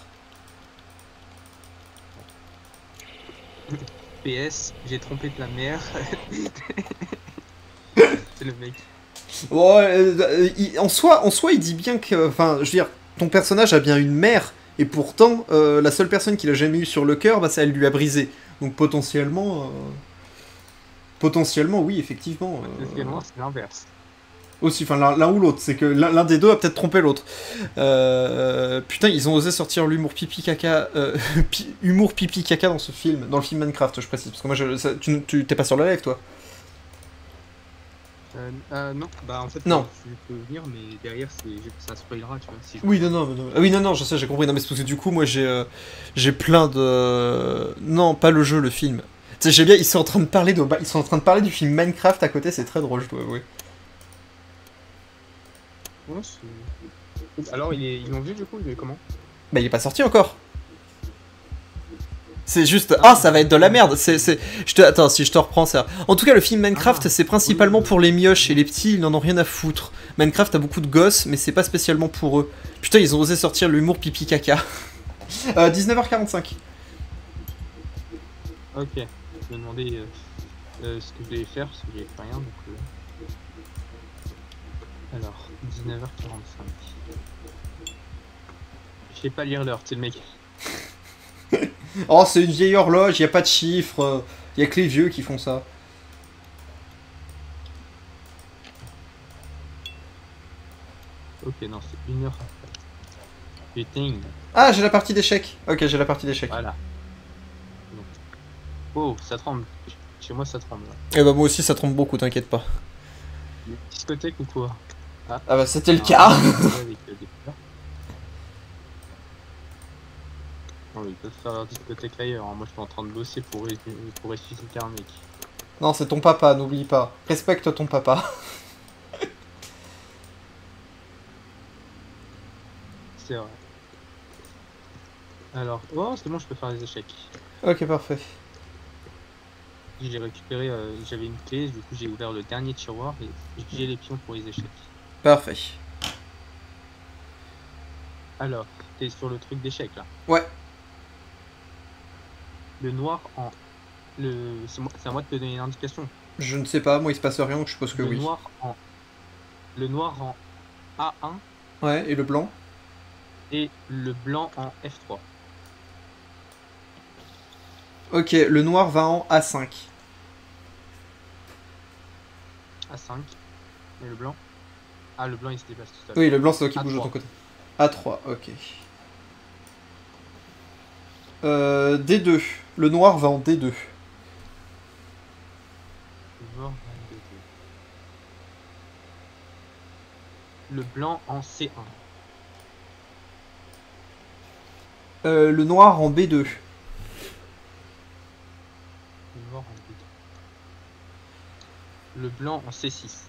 Speaker 2: PS, j'ai trompé de la mère. C'est le mec.
Speaker 1: Bon, en soi, il dit bien que... Enfin, je veux dire, ton personnage a bien une mère, et pourtant, la seule personne qu'il a jamais eu sur le cœur, bah, ça, elle lui a brisé. Donc potentiellement... Potentiellement, oui, effectivement.
Speaker 2: Potentiellement, c'est l'inverse.
Speaker 1: Aussi, enfin, l'un ou l'autre. C'est que l'un des deux a peut-être trompé l'autre. Putain, ils ont osé sortir l'humour pipi-caca... humour pipi-caca dans ce film. Dans le film Minecraft, je précise. Parce que moi, tu t'es pas sur le live, toi?
Speaker 2: Non, bah en fait,
Speaker 1: non.
Speaker 2: Tu peux venir, mais derrière, ça spoilera, tu vois. Si
Speaker 1: oui, non, je sais, j'ai compris. Non, mais c'est parce que du coup, moi, j'ai plein de... Non, pas le jeu, le film. Tu sais, j'ai bien, ils sont en train de parler du film Minecraft à côté, c'est très drôle, je dois avouer.
Speaker 2: Ouais, alors, ils l'ont vu, du coup, il est comment?
Speaker 1: Bah, il est pas sorti encore. C'est juste, ça va être de la merde. Attends, si je te reprends ça. En tout cas, le film Minecraft, c'est principalement pour les mioches et les petits, ils n'en ont rien à foutre. Minecraft a beaucoup de gosses, mais c'est pas spécialement pour eux. Putain, ils ont osé sortir l'humour pipi caca. 19h45.
Speaker 2: Ok, je me demandais ce que je devais faire, parce que j'ai fait rien, donc... Alors, 19h45. Je sais pas lire l'heure, c'est le mec.
Speaker 1: Oh, c'est une vieille horloge, y a pas de chiffres, y a que les vieux qui font ça.
Speaker 2: Ok, non, c'est 1h. Putain.
Speaker 1: Ah, j'ai la partie d'échecs. Ok, j'ai la partie d'échecs.
Speaker 2: Voilà. Oh, ça tremble. Chez moi, ça tremble.
Speaker 1: Et bah moi aussi ça trompe beaucoup, t'inquiète pas.
Speaker 2: Une discothèque ou quoi?
Speaker 1: Ah bah c'était le
Speaker 2: Un
Speaker 1: cas.
Speaker 2: avec, des fleurs. Non, ils peuvent faire leur discothèque ailleurs. Hein. Moi, je suis en train de bosser pour ressusciter un mec.
Speaker 1: Non, c'est ton papa, n'oublie pas. Respecte ton papa.
Speaker 2: C'est vrai. Alors, oh, c'est bon, je peux faire les échecs.
Speaker 1: Ok, parfait.
Speaker 2: J'ai récupéré, j'avais une clé, du coup j'ai ouvert le dernier tiroir et j'ai les pions pour les échecs.
Speaker 1: Parfait.
Speaker 2: Alors, t'es sur le truc d'échecs là.
Speaker 1: Ouais.
Speaker 2: Le noir en... C'est à moi de te donner une indication.
Speaker 1: Je ne sais pas, moi il se passe rien, donc je suppose que
Speaker 2: Le
Speaker 1: oui.
Speaker 2: Le noir en A1
Speaker 1: Ouais, et le blanc?
Speaker 2: et le blanc en F3.
Speaker 1: Ok, le noir va en A5.
Speaker 2: A5. Et le blanc? Ah, le blanc il se déplace tout seul.
Speaker 1: Oui, le blanc c'est toi qui
Speaker 2: A3.
Speaker 1: bouge de ton côté. A3, ok. D2. Le noir va en D2.
Speaker 2: Le noir en D2. Le blanc en C1.
Speaker 1: Le noir en B2.
Speaker 2: Le noir en B2. Le blanc en C6.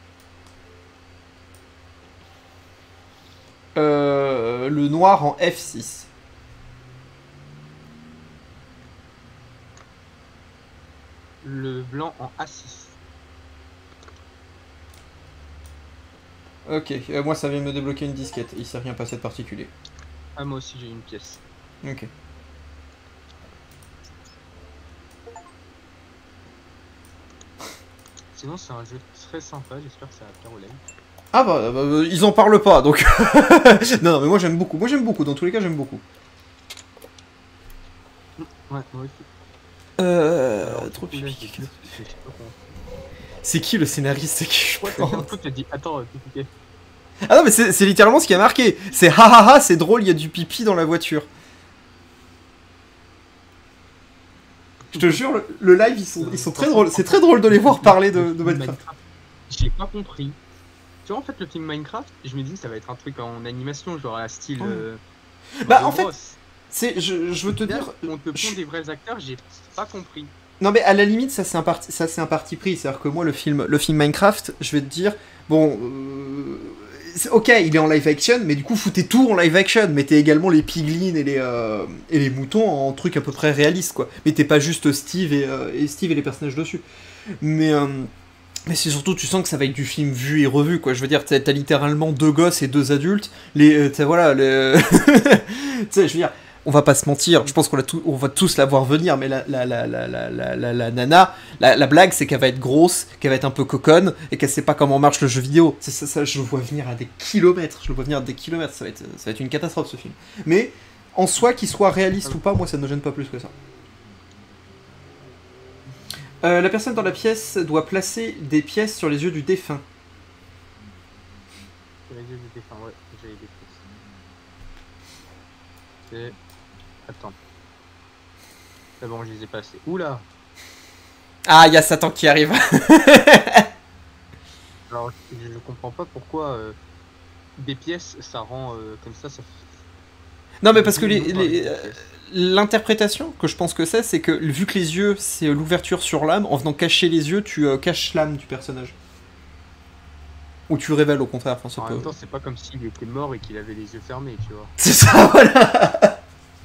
Speaker 1: Le noir en F6.
Speaker 2: Le blanc en A6.
Speaker 1: Ok, moi ça vient de me débloquer une disquette. Il s'est rien passé de particulier.
Speaker 2: Ah, moi aussi j'ai une pièce.
Speaker 1: Ok.
Speaker 2: Sinon c'est un jeu très sympa, j'espère que ça va plaire aux live.
Speaker 1: Ah bah, ils en parlent pas donc. Non mais moi j'aime beaucoup. Moi j'aime beaucoup, dans tous les cas j'aime beaucoup.
Speaker 2: Ouais, moi aussi.
Speaker 1: Tropique. C'est qui le scénariste? C'est qui je
Speaker 2: Ouais,
Speaker 1: pense.
Speaker 2: quelqu'un te dit, attends, piqué.
Speaker 1: Ah non mais c'est littéralement ce qui a marqué. C'est hahaha, c'est drôle, il y a du pipi dans la voiture. Je te jure, le live ils sont très drôles. C'est très drôle de les voir parler de Minecraft.
Speaker 2: J'ai pas compris. Tu vois en fait le film Minecraft, je me dis ça va être un truc en animation, genre à style.
Speaker 1: Bah
Speaker 2: Mario
Speaker 1: en fait,
Speaker 2: Bros.
Speaker 1: je veux te dire.
Speaker 2: On te prend des vrais acteurs, j'ai pas compris.
Speaker 1: Non mais à la limite ça c'est un parti pris, c'est-à-dire que moi le film Minecraft, je vais te dire bon ok, il est en live action, mais du coup foutez tout en live action, mettez également les piglins et les moutons en truc à peu près réaliste quoi. Mettez pas juste Steve et les personnages dessus. Mais c'est surtout, tu sens que ça va être du film vu et revu, quoi. Je veux dire, t'as littéralement 2 gosses et 2 adultes. Voilà, tu sais, je veux dire, on va pas se mentir, je pense on va tous la voir venir, mais la nana, la blague, c'est qu'elle va être grosse, qu'elle va être un peu coconne, et qu'elle sait pas comment marche le jeu vidéo. C'est ça, je le vois venir à des kilomètres, ça va être une catastrophe, ce film. Mais, en soi, qu'il soit réaliste ou pas, moi, ça ne me gêne pas plus que ça. La personne dans la pièce doit placer des pièces sur les yeux du défunt.
Speaker 2: Sur les yeux du défunt, ouais, j'avais des pièces. Attends. C'est bon, je les ai passés. Oula!
Speaker 1: Ah, il y a Satan qui arrive.
Speaker 2: Alors, je comprends pas pourquoi des pièces, ça rend comme ça.
Speaker 1: Non, mais parce que l'interprétation que je pense que c'est que vu que les yeux, c'est l'ouverture sur l'âme, en venant cacher les yeux, tu caches l'âme du personnage. Ou tu le révèles au contraire. Enfin,
Speaker 2: en même temps, c'est pas comme s'il était mort et qu'il avait les yeux fermés, tu vois.
Speaker 1: C'est ça, voilà.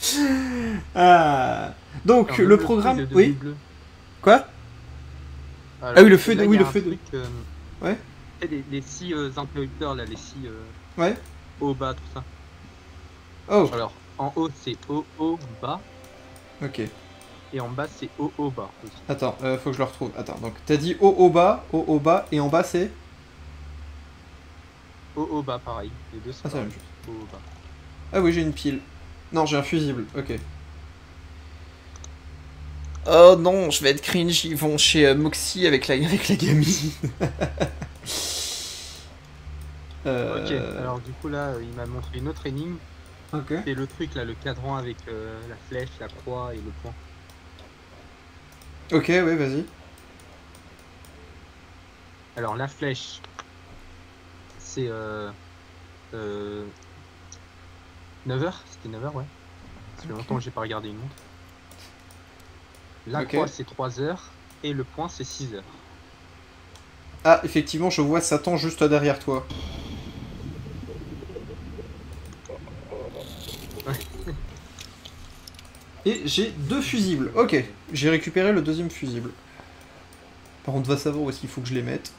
Speaker 1: Donc, le programme... Oui. Quoi?
Speaker 2: Alors,
Speaker 1: ah oui, le feu de...
Speaker 2: Là,
Speaker 1: oui, le feu de...
Speaker 2: Ouais. Les 6 interrupteurs, là, les 6...
Speaker 1: ouais.
Speaker 2: Haut, bas, tout ça.
Speaker 1: Oh.
Speaker 2: Alors, en haut, c'est haut, haut, bas.
Speaker 1: Ok.
Speaker 2: Et en bas, c'est haut, haut, bas aussi.
Speaker 1: Attends, faut que je le retrouve. Attends, donc t'as dit haut, haut, bas, et en bas, c'est...
Speaker 2: Haut, haut, bas, pareil. Les deux, c'est
Speaker 1: la même chose.
Speaker 2: haut, haut, bas.
Speaker 1: Ah oui, j'ai une pile. Non, j'ai un fusible, ok. Oh non, je vais être cringe, ils vont chez Moxie avec la gamine.
Speaker 2: Ok, alors du coup là, il m'a montré une autre énigme.
Speaker 1: Ok.
Speaker 2: C'est le truc là, le cadran avec la flèche, la croix et le point.
Speaker 1: Ok, ouais, vas-y.
Speaker 2: Alors la flèche, c'est 9h, c'était 9h, ouais. Ça fait longtemps que j'ai pas regardé une montre. La
Speaker 1: Ok.
Speaker 2: croix, c'est 3h. Et le point, c'est 6h.
Speaker 1: Ah, effectivement, je vois Satan juste derrière toi. Et j'ai 2 fusibles. Ok, j'ai récupéré le deuxième fusible. Par contre, va savoir où est-ce qu'il faut que je les mette.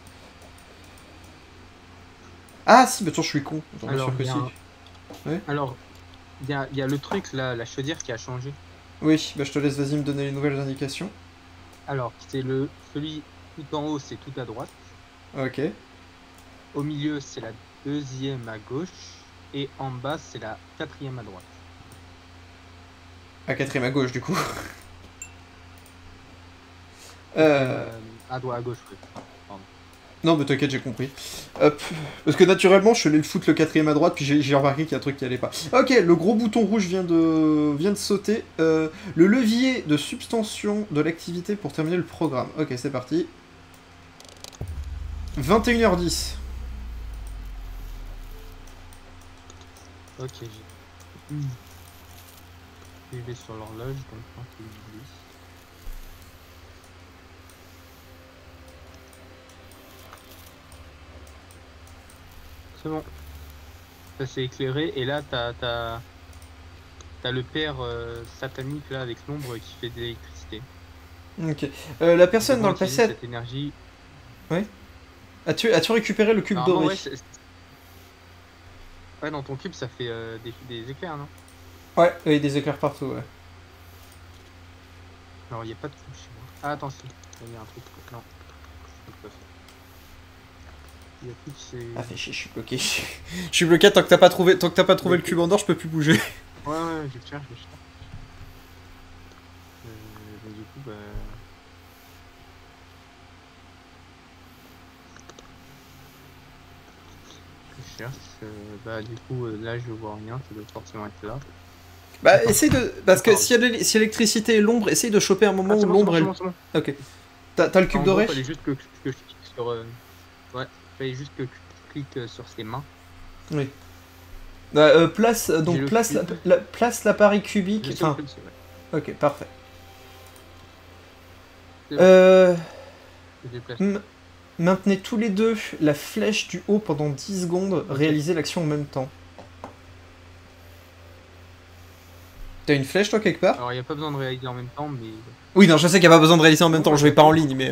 Speaker 1: Ah si, bah attends, je suis con. Attends, bien sûr
Speaker 2: Alors,
Speaker 1: que si. Ouais.
Speaker 2: Alors, il y a le truc, là, la chaudière qui a changé.
Speaker 1: Oui, bah je te laisse, vas-y me donner les nouvelles indications.
Speaker 2: Alors, c'est celui tout en haut, c'est tout à droite.
Speaker 1: Ok.
Speaker 2: Au milieu, c'est la deuxième à gauche. Et en bas, c'est la quatrième à droite.
Speaker 1: À quatrième à gauche, du coup.
Speaker 2: À droite, à gauche, oui. Pardon.
Speaker 1: Non, mais t'inquiète, j'ai compris. Hop. Parce que naturellement, je suis allé le foutre le quatrième à droite, puis j'ai remarqué qu'il y a un truc qui allait pas. Ok, le gros bouton rouge vient de sauter. Le levier de substention de l'activité pour terminer le programme. Ok, c'est parti. 21h10.
Speaker 2: Ok, je vais sur l'horloge, donc 21h10. C'est bon. Ça s'est éclairé, et là, t'as le père satanique, là, avec l'ombre, qui fait de l'électricité.
Speaker 1: Ok. La personne dans le passé...
Speaker 2: cette énergie...
Speaker 1: Ouais. As-tu récupéré le cube
Speaker 2: Normalement,
Speaker 1: doré?
Speaker 2: Ouais, dans ton cube, ça fait des éclairs, non?
Speaker 1: Ouais, il y a des éclairs partout, ouais.
Speaker 2: Alors, il n'y a pas de truc chez moi. Ah, attends, si. Il y a un truc. Non. Il y a plus c'est...
Speaker 1: Ah, fais chier, je suis bloqué. Je suis bloqué tant que t'as pas trouvé, le cube en or, je peux plus bouger.
Speaker 2: Ouais, je cherche. Du coup, bah... Je cherche. Bah, du coup, là, je vois rien. Ça doit forcément être là.
Speaker 1: Bah, essaye de... Parce que si l'électricité et l'ombre, essaye de choper un moment où l'ombre...
Speaker 2: C'est bon.
Speaker 1: Ok. T'as le cube doré?
Speaker 2: Fallait juste que je clique sur... Ouais, fallait juste que je clique sur ses mains.
Speaker 1: Oui. Place l'appareil cubique. Enfin... Ok, parfait. Maintenez tous les deux la flèche du haut pendant 10 secondes. Okay. Réalisez l'action en même temps. T'as une flèche toi quelque part?
Speaker 2: Alors il n'y a pas besoin de réaliser en même temps, mais...
Speaker 1: Oui, non, je sais qu'il n'y a pas besoin de réaliser en même temps, je vais pas en ligne, mais...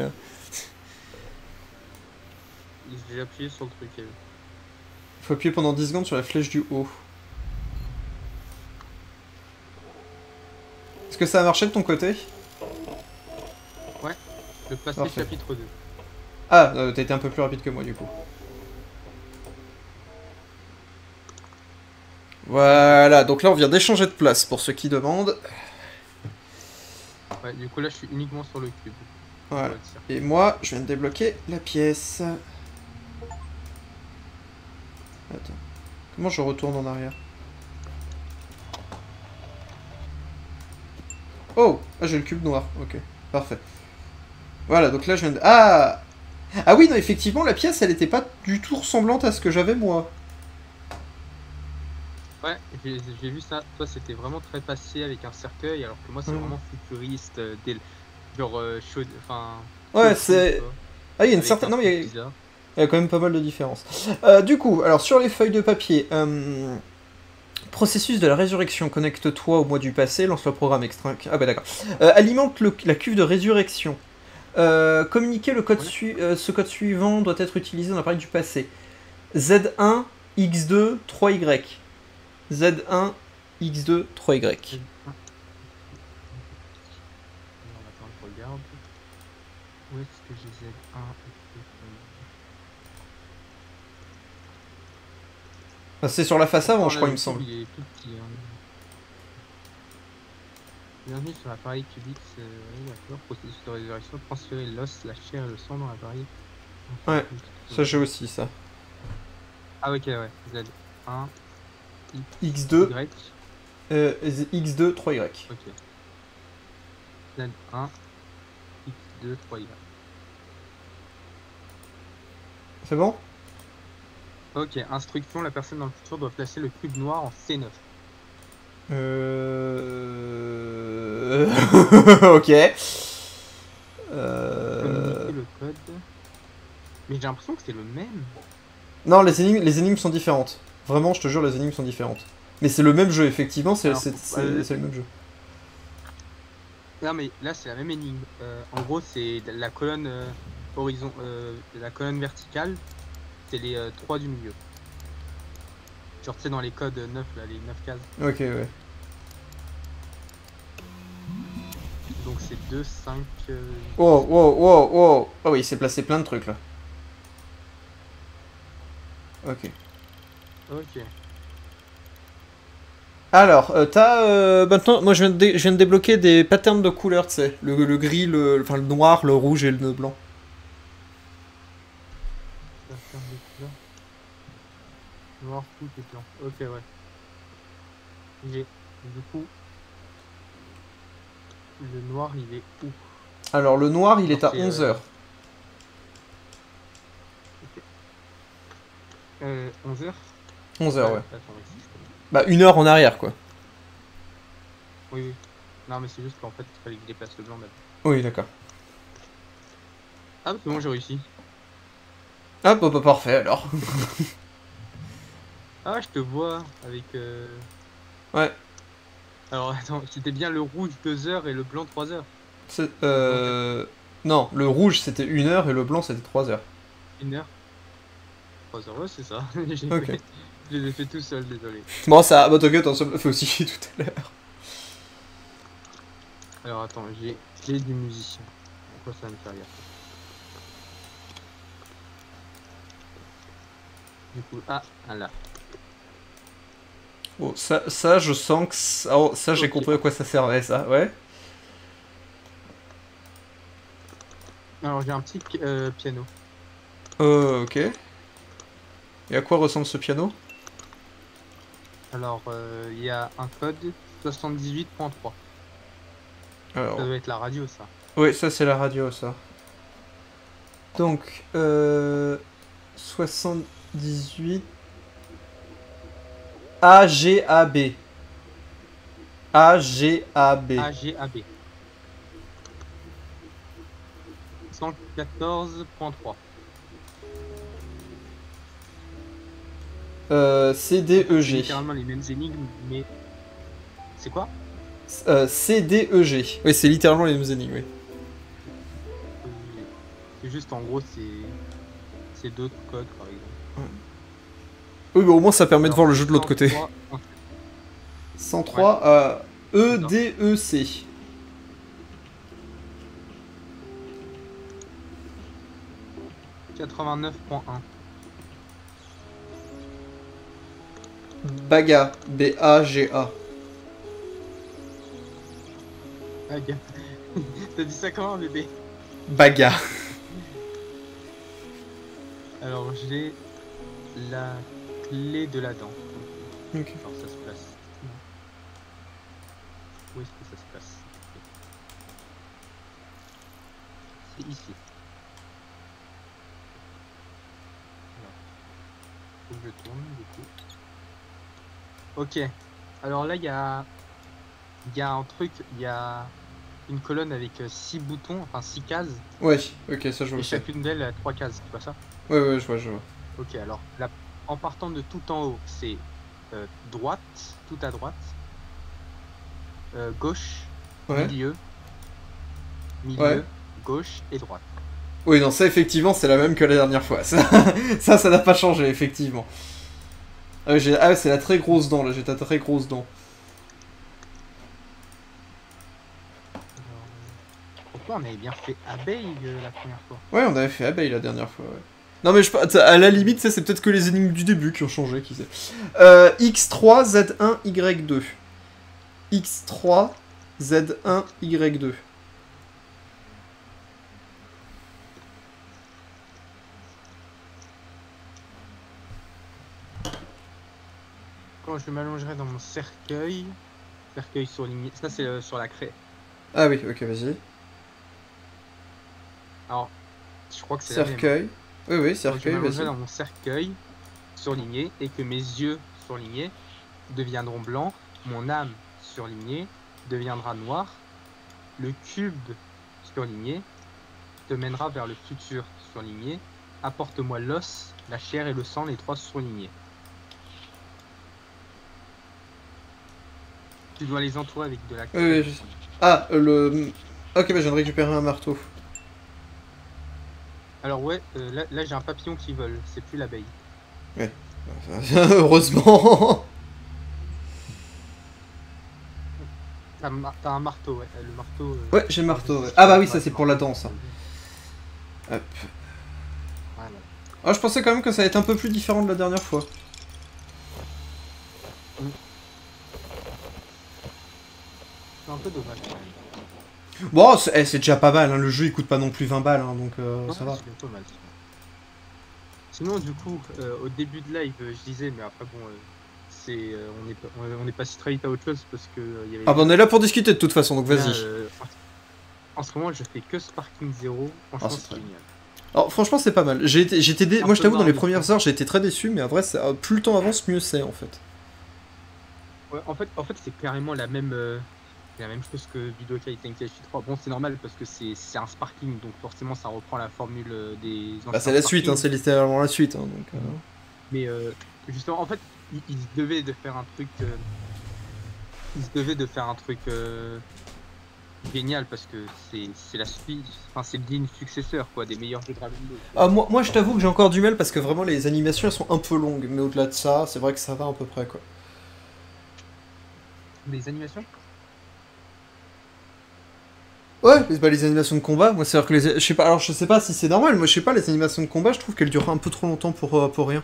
Speaker 2: J'ai appuyé sur le truc.
Speaker 1: Il faut appuyer pendant 10 secondes sur la flèche du haut. Est-ce que ça a marché de ton côté?
Speaker 2: Ouais, je passe le chapitre 2.
Speaker 1: Ah, t'as été un peu plus rapide que moi du coup. Voilà, donc là on vient d'échanger de place pour ceux qui demandent.
Speaker 2: Ouais, du coup là je suis uniquement sur le cube.
Speaker 1: Voilà. Et moi, je viens de débloquer la pièce. Attends. Comment je retourne en arrière? Oh! Ah, j'ai le cube noir. Ok, parfait. Voilà, donc là je viens de... Ah! Ah oui, non, effectivement, la pièce, elle était pas du tout ressemblante à ce que j'avais moi.
Speaker 2: Ouais, j'ai vu ça. Toi, c'était vraiment très passé avec un cercueil, alors que moi, c'est vraiment futuriste, genre chaud, enfin...
Speaker 1: Ouais, c'est... Ah, il y a une certaine... Non, mais il y a quand même pas mal de différences. Du coup, alors, sur les feuilles de papier... Processus de la résurrection. Connecte-toi au mois du passé, lance le programme extract. Ah bah d'accord. Alimente la cuve de résurrection. Communiquer le code ce code suivant doit être utilisé dans l'appareil du passé. Z1, X2, 3Y. Z1, X2, 3Y.
Speaker 2: Attends, je regarde. Où est-ce que j'ai Z1,
Speaker 1: Ah, c'est sur la face avant, je crois, il me semble.
Speaker 2: Il est tout petit, hein. Bienvenue sur l'appareil cubique, d'accord. Processus de résurrection, transférer l'os, la chair et le sang dans l'appareil.
Speaker 1: Ouais, ça j'ai aussi ça.
Speaker 2: Ah ok, ouais. Z1,
Speaker 1: X2,
Speaker 2: Y.
Speaker 1: X2, 3Y.
Speaker 2: Ok. Z1, 2, 3 Y.
Speaker 1: C'est bon?
Speaker 2: Ok, instruction, la personne dans le futur doit placer le cube noir en C9.
Speaker 1: Ok.
Speaker 2: Communiquer le code. Mais j'ai l'impression que c'est le même.
Speaker 1: Non, les énigmes sont différentes. Vraiment, je te jure, les énigmes sont différentes. Mais c'est le même jeu, effectivement, c'est
Speaker 2: Alors,
Speaker 1: le même jeu.
Speaker 2: Non mais là c'est la même énigme. En gros c'est la colonne horizon, la colonne verticale, c'est les 3 du milieu. Genre tu sais dans les codes 9 là, les 9 cases.
Speaker 1: Ok, ouais.
Speaker 2: Donc c'est 2, 5...
Speaker 1: Oh, oh, oh, oh. Oh oui, il s'est placé plein de trucs là. Ok.
Speaker 2: Ok.
Speaker 1: Alors, maintenant, moi je viens de débloquer des patterns de couleurs, tu sais. Le gris, enfin, le noir, le rouge et le blanc.
Speaker 2: Ça va faire des couleurs. Noir, rouge et blanc. Ok ouais. J'ai... Du coup... Le noir il est où?
Speaker 1: Alors, le noir, il est à
Speaker 2: c'est,
Speaker 1: 11h.
Speaker 2: Ok. 11h
Speaker 1: 11h, ouais.
Speaker 2: Attends, ici, je connais.
Speaker 1: Bah, 1 heure en arrière, quoi.
Speaker 2: Oui, oui. Non mais c'est juste qu'en fait il fallait que je déplace le blanc d'abord.
Speaker 1: Oui, d'accord.
Speaker 2: Ah c'est bon j'ai réussi.
Speaker 1: Ah, bah, parfait, alors.
Speaker 2: Ah je te vois avec...
Speaker 1: Ouais.
Speaker 2: Alors attends, c'était bien le rouge 2 heures et le blanc 3 heures.
Speaker 1: Non, le rouge, c'était 1 heure et le blanc, c'était 3 heures.
Speaker 2: 1 heure 3 heures, ouais c'est ça.
Speaker 1: Ok.
Speaker 2: Je les ai fait tout seul, désolé.
Speaker 1: Bon, ça, bah, t'inquiète, on se fait aussi tout à l'heure.
Speaker 2: Alors attends, j'ai du musicien. Pourquoi ça va me faire gaffe? Du coup, ah là.
Speaker 1: Bon, ça, je sens que... ça, j'ai
Speaker 2: Ok.
Speaker 1: compris à quoi ça servait, ça, ouais.
Speaker 2: Alors j'ai un petit piano.
Speaker 1: Ok. Et à quoi ressemble ce piano?
Speaker 2: Alors il y a un code 78.3.
Speaker 1: Alors,
Speaker 2: Ça doit être la radio ça.
Speaker 1: oui, ça c'est la radio, ça. Donc, 78... AGAB. AGAB.
Speaker 2: AGAB. 114.3. C'est
Speaker 1: CDEG.
Speaker 2: littéralement les mêmes énigmes, mais... C'est quoi?
Speaker 1: CDEG. Oui, c'est littéralement les mêmes énigmes, oui.
Speaker 2: C'est juste en gros c'est d'autres codes par exemple.
Speaker 1: Oui, mais au moins ça permet de
Speaker 2: Alors,
Speaker 1: voir le jeu de l'autre côté.
Speaker 2: 103,
Speaker 1: 103 EDEC.
Speaker 2: ouais. 89.1.
Speaker 1: Baga. BAGA.
Speaker 2: Ah, gars. T'as dit ça comment bébé?
Speaker 1: Baga.
Speaker 2: Alors j'ai la clé de la dent.
Speaker 1: Ok.
Speaker 2: Alors ça se place. Où est-ce que ça se place? C'est ici. Alors, faut que je tourne du coup. Ok. Alors là il y a un truc, il y a une colonne avec 6 boutons, enfin 6 cases.
Speaker 1: Ouais, ok, ça je vois
Speaker 2: Et
Speaker 1: ça.
Speaker 2: chacune d'elles a 3 cases, tu vois ça?
Speaker 1: Ouais, ouais, je vois, je vois.
Speaker 2: Ok, alors en partant de tout en haut, c'est droite, tout à droite, gauche,
Speaker 1: Ouais.
Speaker 2: milieu,
Speaker 1: Ouais.
Speaker 2: gauche et droite.
Speaker 1: Oui, non, ça effectivement c'est la même que la dernière fois. Ça n'a pas changé, effectivement. Ah, ouais, c'est la très grosse dent, là, j'ai ta très grosse dent.
Speaker 2: Alors, pourquoi on avait bien fait abeille la première fois?
Speaker 1: Ouais, on avait fait abeille la dernière fois, ouais. Non mais à la limite, ça c'est peut-être que les énigmes du début qui ont changé, qui sait. X3Z1Y2. X3Z1Y2.
Speaker 2: Quand je m'allongerai dans mon cercueil surligné, ça c'est sur la craie.
Speaker 1: Ah oui, ok, vas-y.
Speaker 2: Alors, je crois que c'est la même.
Speaker 1: Cercueil. Oui, oui,
Speaker 2: Quand je
Speaker 1: cercueil,
Speaker 2: m'allongerai
Speaker 1: vas-y.
Speaker 2: dans mon cercueil surligné et que mes yeux surlignés deviendront blancs, mon âme surlignée deviendra noire, le cube surligné te mènera vers le futur surligné, apporte-moi l'os, la chair et le sang, les trois surlignés. Tu dois les entourer avec de la
Speaker 1: Oui, oui, je sais. Ah, le... Ok, bah je viens de récupérer un marteau.
Speaker 2: Alors ouais, là j'ai un papillon qui vole, c'est plus l'abeille.
Speaker 1: Heureusement.
Speaker 2: T'as un marteau, ouais. Le marteau.
Speaker 1: Ouais, j'ai le
Speaker 2: alors, je
Speaker 1: marteau,
Speaker 2: sais
Speaker 1: ouais.
Speaker 2: si
Speaker 1: Ah
Speaker 2: tu
Speaker 1: bah
Speaker 2: vois
Speaker 1: oui,
Speaker 2: pas,
Speaker 1: ça
Speaker 2: le
Speaker 1: c'est pour la
Speaker 2: marteau,
Speaker 1: danse. Hein. Hop.
Speaker 2: Voilà.
Speaker 1: Ah, je pensais quand même que ça allait être un peu plus différent de la dernière fois.
Speaker 2: C'est un peu dommage quand même.
Speaker 1: Bon, c'est déjà pas mal, hein. Le jeu il coûte pas non plus 20 balles, hein, donc
Speaker 2: Ouais,
Speaker 1: ça va.
Speaker 2: c'est pas mal. Sinon, du coup, au début de live, je disais, mais après, bon, on n'est pas straight à autre chose parce que il y avait.
Speaker 1: Ah bah on est là pour discuter de toute façon, donc
Speaker 2: Là,
Speaker 1: vas-y.
Speaker 2: en ce moment, je fais que Sparking 0. Franchement,
Speaker 1: c'est
Speaker 2: c'est
Speaker 1: très
Speaker 2: génial.
Speaker 1: Alors franchement c'est pas mal.
Speaker 2: Un
Speaker 1: Moi je
Speaker 2: peu
Speaker 1: t'avoue dans
Speaker 2: marre
Speaker 1: les
Speaker 2: de
Speaker 1: premières
Speaker 2: ça.
Speaker 1: heures j'ai été très déçu, mais en vrai plus le temps avance mieux c'est en fait.
Speaker 2: Ouais, en fait, c'est carrément la même chose que Budokai Tenkaichi 3. Bon, c'est normal parce que c'est un Sparking, donc forcément, ça reprend la formule des anciens
Speaker 1: Bah c'est la suite, hein,
Speaker 2: Sparking.
Speaker 1: c'est littéralement la suite. Hein, donc,
Speaker 2: Mais justement, en fait, il se devait de faire un truc. Il se devait de faire un truc génial parce que c'est la suite. Enfin, c'est le digne successeur quoi, des meilleurs jeux Dragon Ball.
Speaker 1: Ah, moi je t'avoue que j'ai encore du mal parce que vraiment les animations elles sont un peu longues, mais au-delà de ça, c'est vrai que ça va à peu près quoi.
Speaker 2: Des animations?
Speaker 1: Ouais, les animations de combat, moi c'est vrai que je sais pas, alors je sais pas si c'est normal, moi je sais pas, les animations de combat, je trouve qu'elles durent un peu trop longtemps pour rien.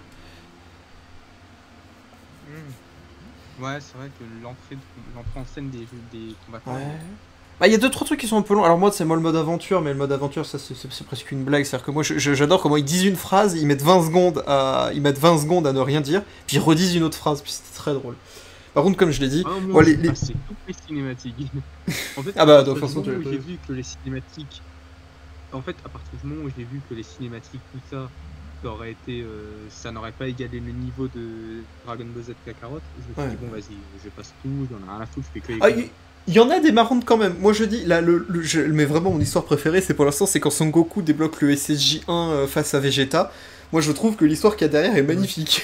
Speaker 2: Ouais, c'est vrai que l'entrée en scène des combattants.
Speaker 1: Ouais. Bah, il y a 2-3 trucs qui sont un peu longs. Alors, moi, c'est moi le mode aventure, mais le mode aventure, ça, c'est presque une blague. C'est-à-dire que moi, j'adore comment ils disent une phrase, ils mettent 20 secondes à ne rien dire, puis ils redisent une autre phrase, puis c'était très drôle. Par contre, comme je l'ai dit,
Speaker 2: Oh
Speaker 1: moi,
Speaker 2: mon dieu, c'est toutes les cinématiques. En fait,
Speaker 1: Ah bah,
Speaker 2: à
Speaker 1: donc,
Speaker 2: partir du
Speaker 1: forcément,
Speaker 2: moment où
Speaker 1: tu
Speaker 2: j'ai vu que les cinématiques. En fait, à partir du moment où j'ai vu que les cinématiques, tout ça, ça n'aurait pas égalé le niveau de Dragon Ball Z Kakarot, je me suis
Speaker 1: Ouais.
Speaker 2: dit, bon, vas-y, je passe tout, j'en ai rien à foutre, je fais que les
Speaker 1: Ah,
Speaker 2: combats.
Speaker 1: il y en a des marrantes quand même. Moi, je dis, là, mais vraiment, mon histoire préférée, c'est pour l'instant, c'est quand Son Goku débloque le SSJ1 face à Vegeta. Moi, je trouve que l'histoire qu'il y a derrière est magnifique.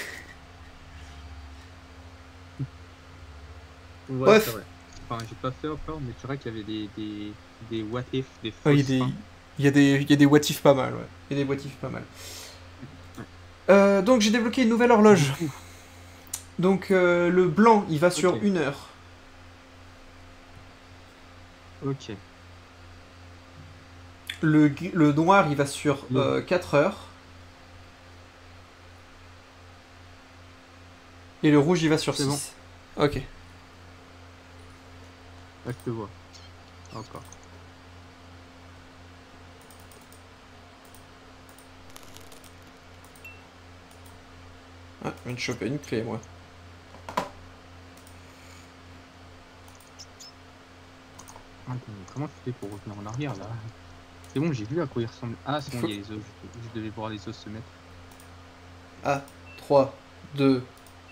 Speaker 2: Ouais,
Speaker 1: Bref.
Speaker 2: c'est vrai. Enfin, j'ai pas fait encore, mais c'est vrai qu'il y avait des what if, des
Speaker 1: Ouais,
Speaker 2: fausses
Speaker 1: il y a des,
Speaker 2: fins.
Speaker 1: il y a des what if pas mal, ouais. Il y a des what if pas mal. Donc j'ai débloqué une nouvelle horloge. Donc le blanc, il va sur
Speaker 2: Ok.
Speaker 1: 1 heure.
Speaker 2: Ok.
Speaker 1: Le noir, il va sur
Speaker 2: Le-
Speaker 1: 4 heures. Et le rouge, il va sur
Speaker 2: C'est
Speaker 1: 6. Ok.
Speaker 2: Ouais, je te vois. Encore.
Speaker 1: Ah, je viens de choper une clé, moi.
Speaker 2: Attends, comment tu fais pour revenir en arrière là? C'est bon, j'ai vu à quoi il ressemble. Ah, c'est bon, il y a les os. Je devais voir les os se mettre.
Speaker 1: Ah, 3, 2...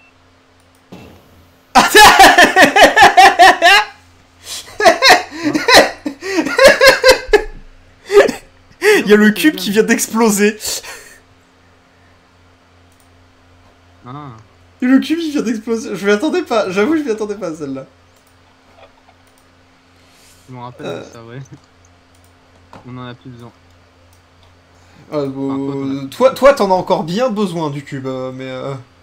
Speaker 1: Il y a le cube qui vient d'exploser.
Speaker 2: Ah,
Speaker 1: Et le cube, il vient d'exploser. Je m'y attendais pas. J'avoue, je m'y attendais pas à celle-là.
Speaker 2: je me rappelle de ça, ouais. On en a plus besoin.
Speaker 1: Toi, t'en as encore bien besoin du cube, mais...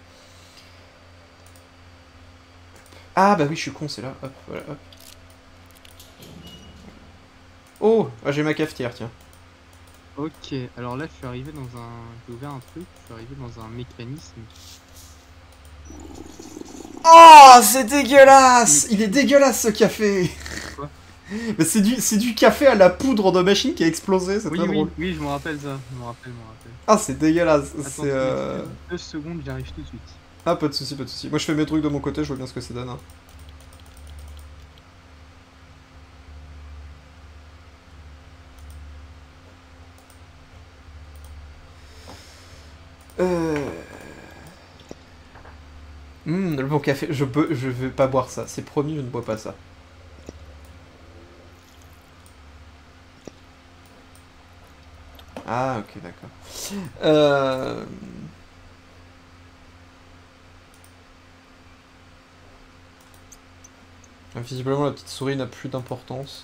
Speaker 1: Ah bah oui, je suis con, c'est là. Hop, voilà, hop. Oh, ah, j'ai ma cafetière, tiens.
Speaker 2: Ok, alors là, je suis arrivé dans un. J'ai ouvert un truc, je suis arrivé dans un mécanisme.
Speaker 1: Oh, c'est dégueulasse. Il est dégueulasse ce café.
Speaker 2: Quoi?
Speaker 1: Mais c'est du café à la poudre de machine qui a explosé, c'est
Speaker 2: Oui,
Speaker 1: très drôle.
Speaker 2: oui, je me rappelle ça. Je me rappelle.
Speaker 1: Ah, c'est dégueulasse.
Speaker 2: Attends,
Speaker 1: C'est
Speaker 2: 2 secondes, j'arrive tout de suite.
Speaker 1: Ah, pas de soucis, pas de soucis. Moi, je fais mes trucs de mon côté, je vois bien ce que ça donne. Hein. Le bon café, je vais pas boire ça, c'est promis, je ne bois pas ça. Ah, ok, d'accord. Visiblement, la petite souris n'a plus d'importance.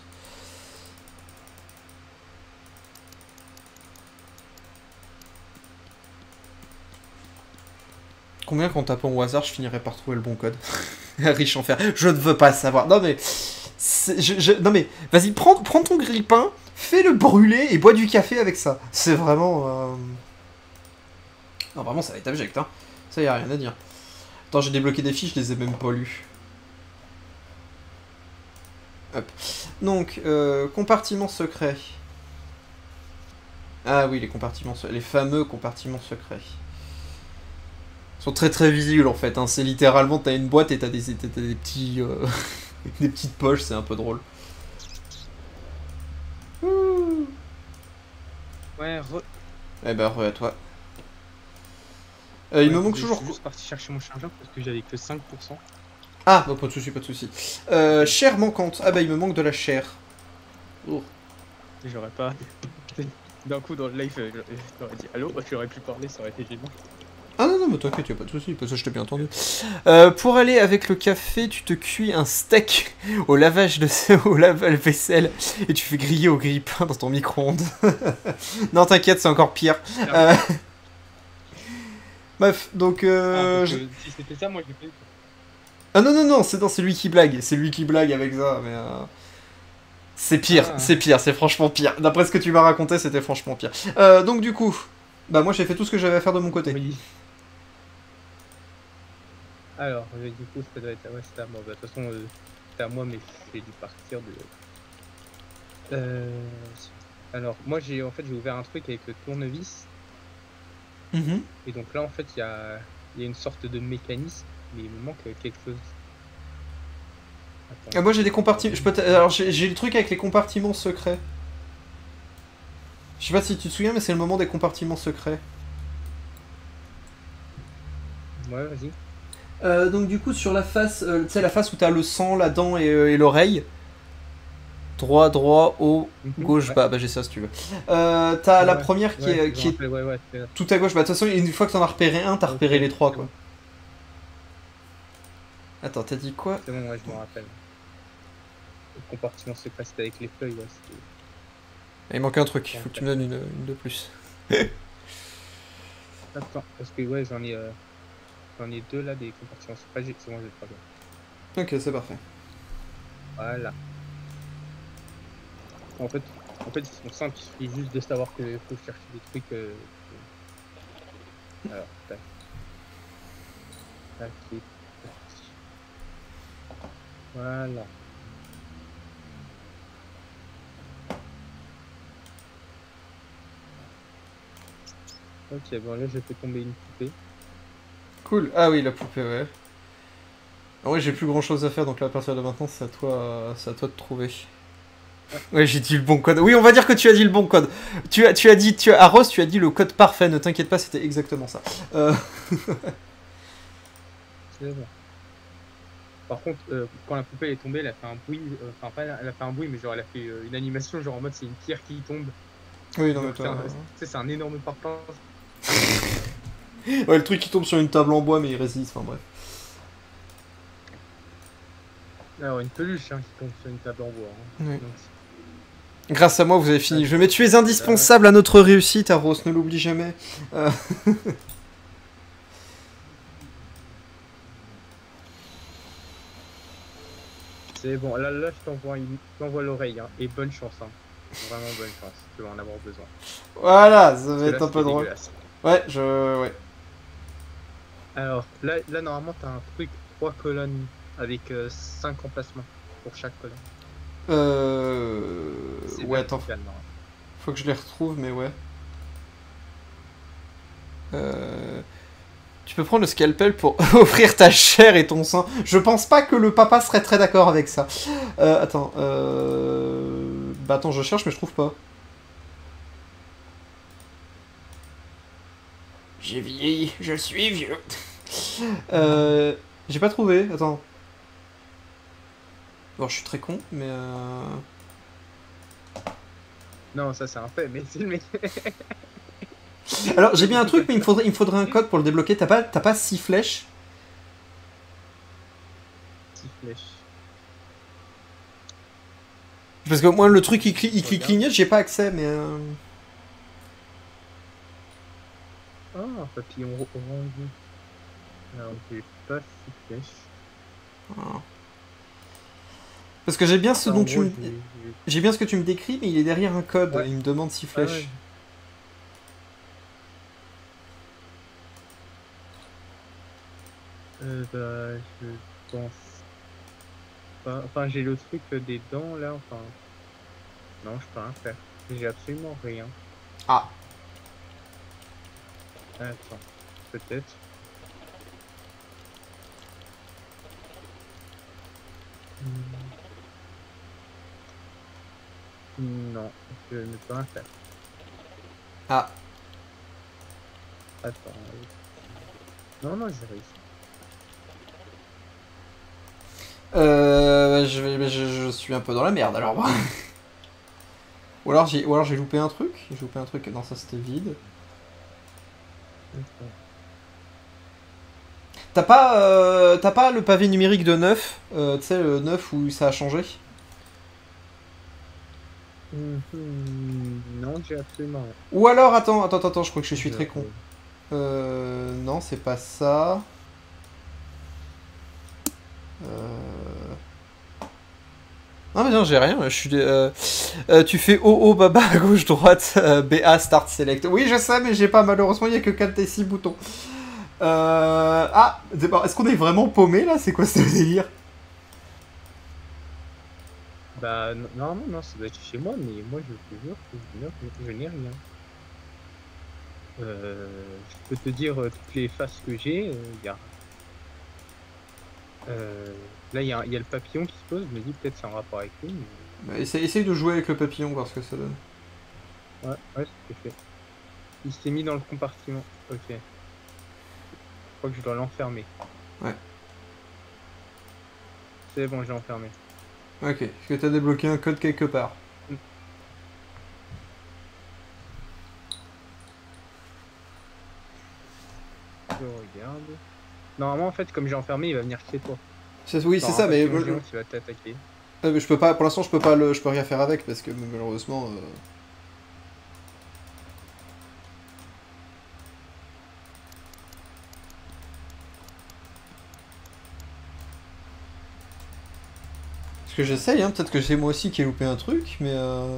Speaker 1: Combien qu'en tapant au hasard, je finirais par trouver le bon code? Riche en fer. Je ne veux pas savoir. Non mais... Non mais, vas-y, prends ton grille-pain, fais-le brûler et bois du café avec ça. C'est vraiment... Non, vraiment, ça va être abject, hein. Ça, y a rien à dire. Attends, j'ai débloqué des fiches, je les ai même pas lues. Hop. Donc, compartiment secret. Ah oui, les compartiments les fameux compartiments secrets. Ils sont très très visibles en fait, hein. C'est littéralement, t'as une boîte et t'as des petits... des petites poches, c'est un peu drôle. Ouh.
Speaker 2: Ouais,
Speaker 1: Eh ben, à toi. Il me manque toujours...
Speaker 2: Je suis juste parti chercher mon chargeur parce que j'avais que 5%.
Speaker 1: Ah, non, pas de soucis, pas de soucis. Chair manquante. Ah bah, il me manque de la chair. Oh.
Speaker 2: J'aurais pas... D'un coup, dans le live, j'aurais dit « Allô ?» J'aurais pu parler, ça aurait été gênant.
Speaker 1: Ah non, non, mais t'inquiète, y'a pas de soucis, parce que je t'ai bien entendu. Pour aller avec le café, tu te cuis un steak au lavage au lave-vaisselle et tu fais griller au grille-pain dans ton micro-ondes. Non, t'inquiète, c'est encore pire. Bref, donc...
Speaker 2: Si c'était ça, moi j'ai fait...
Speaker 1: Ah non, non, non, c'est lui qui blague. C'est lui qui blague avec ça, mais... C'est pire, c'est franchement pire. D'après ce que tu m'as raconté, c'était franchement pire. Donc du coup, bah moi j'ai fait tout ce que j'avais à faire de mon côté.
Speaker 2: Oui. Alors, du coup, ça doit être... Ouais, c'est à moi. Bah, de toute façon, c'est à moi, mais j'ai dû partir de... Alors, moi, j'ai ouvert un truc avec le tournevis. Et donc là, en fait, il y a une sorte de mécanisme, mais il me manque quelque chose.
Speaker 1: Attends. Moi, j'ai des compartiments... Alors, j'ai le truc avec les compartiments secrets. Je sais pas si tu te souviens, mais c'est le moment des compartiments secrets.
Speaker 2: Ouais, vas-y.
Speaker 1: Donc du coup sur la face, tu sais la face où t'as le sang, la dent et l'oreille. Droit, haut, gauche,
Speaker 2: ouais.
Speaker 1: bas, bah j'ai ça si tu veux. T'as la première qui est tout à gauche, bah de toute façon une fois que t'en as repéré un, t'as repéré les trois quoi. Attends, t'as dit quoi?
Speaker 2: C'est bon, ouais, je me rappelle. Le compartiment secret, c'était avec les feuilles, ouais.
Speaker 1: Il manque un truc, faut que tu me donnes une de plus.
Speaker 2: Attends, parce que ouais, j'en ai deux là, des compartiments secrets, c'est bon, j'ai le troisième.
Speaker 1: Ok, c'est parfait.
Speaker 2: Voilà. En fait, ils sont simples, il suffit juste de savoir qu'il faut chercher des trucs. Alors, tac. Tac, tac. Voilà. Ok, bon là, je fais tomber une poupée.
Speaker 1: Cool. Ah oui, la poupée, ouais. Ah ouais, j'ai plus grand chose à faire, donc là, à partir de maintenant, c'est à toi de trouver. Ouais, j'ai dit le bon code. Oui, on va dire que tu as dit le bon code. À Ross, tu as dit le code parfait. Ne t'inquiète pas, c'était exactement ça.
Speaker 2: C'est bon. Par contre, quand la poupée est tombée, elle a fait un bruit. Enfin, pas elle a fait un bruit, mais genre elle a fait une animation, genre en mode c'est une pierre qui tombe.
Speaker 1: Oui, non, mais toi.
Speaker 2: Tu sais, c'est un énorme parpaing.
Speaker 1: Ouais, le truc qui tombe sur une table en bois, mais il résiste. Enfin, bref.
Speaker 2: Alors, une peluche qui tombe sur une table en bois. Hein.
Speaker 1: Oui.
Speaker 2: Donc,
Speaker 1: grâce à moi, vous avez fini le jeu. Mais tu es indispensable à notre réussite, Aros, ne l'oublie jamais.
Speaker 2: C'est bon, là je t'envoie l'oreille, hein, et bonne chance, hein. Vraiment bonne chance, tu vas en avoir besoin.
Speaker 1: Voilà, ça va être un peu drôle. Ouais, ouais.
Speaker 2: Alors, là normalement, t'as un truc, 3 colonnes, avec 5 emplacements pour chaque colonne.
Speaker 1: Ouais, attends. Faut que je les retrouve, mais ouais. Tu peux prendre le scalpel pour offrir ta chair et ton sang. Je pense pas que le papa serait très d'accord avec ça. Attends. Bah attends, je cherche, mais je trouve pas. J'ai vieilli, je suis vieux. J'ai pas trouvé, attends. Bon, je suis très con, mais
Speaker 2: Non, ça c'est un fait, mais c'est le mec.
Speaker 1: Alors, j'ai bien un truc, mais il me faudrait un code pour le débloquer. T'as pas 6 flèches?
Speaker 2: 6 flèches.
Speaker 1: Parce que moi, le truc, il clignote, j'ai pas accès, mais...
Speaker 2: Ah, un papillon orange. Alors, j'ai pas 6 flèches.
Speaker 1: Ah. Parce que j'ai bien ce
Speaker 2: Ah,
Speaker 1: dont
Speaker 2: en
Speaker 1: tu
Speaker 2: gros,
Speaker 1: me... J'ai bien ce que tu me décris, mais il est derrière un code.
Speaker 2: Ouais.
Speaker 1: Il me demande 6 flèches.
Speaker 2: Bah, je pense pas. Enfin, j'ai le truc des dents là. Enfin, non, je peux rien faire. J'ai absolument rien.
Speaker 1: Ah.
Speaker 2: Attends, peut-être. Non, je ne peux rien faire.
Speaker 1: Ah.
Speaker 2: Attends. Non, non, j'ai réussi.
Speaker 1: Je suis un peu dans la merde alors. Ou alors j'ai loupé un truc. J'ai loupé un truc. Non, ça c'était vide. T'as pas le pavé numérique de 9, tu sais, le 9 où ça a changé?
Speaker 2: Non, j'ai absolument rien.
Speaker 1: Ou alors, attends, je crois que je suis très con. Non, c'est pas ça. Ah mais non, j'ai rien, je suis... tu fais OO baba à gauche, droite, BA start select. Oui, je sais, mais j'ai pas, malheureusement, il y a que 4 des 6 boutons. Ah, est-ce qu'on est vraiment paumé là? C'est quoi ce délire?
Speaker 2: Bah, normalement, non, ça doit être chez moi, mais moi, je te jure que je n'ai rien. Je peux te dire toutes les faces que j'ai. Là, il y a le papillon qui se pose. Je me dis peut-être c'est en rapport avec lui. Mais...
Speaker 1: Bah, essaye de jouer avec le papillon, voir ce que ça donne.
Speaker 2: Ouais, c'est ce que je fais. Il s'est mis dans le compartiment. Ok. Je crois que je dois l'enfermer.
Speaker 1: Ouais.
Speaker 2: C'est bon, j'ai enfermé.
Speaker 1: Ok, est-ce que t'as débloqué un code quelque part?
Speaker 2: Je regarde. Normalement, en fait, comme j'ai enfermé, il va venir chez toi.
Speaker 1: Oui, c'est ça, mais...
Speaker 2: Qui va t'attaquer.
Speaker 1: Je peux pas, pour l'instant, je peux rien faire avec, parce que malheureusement... Parce que j'essaye, hein, peut-être que c'est moi aussi qui ai loupé un truc, mais...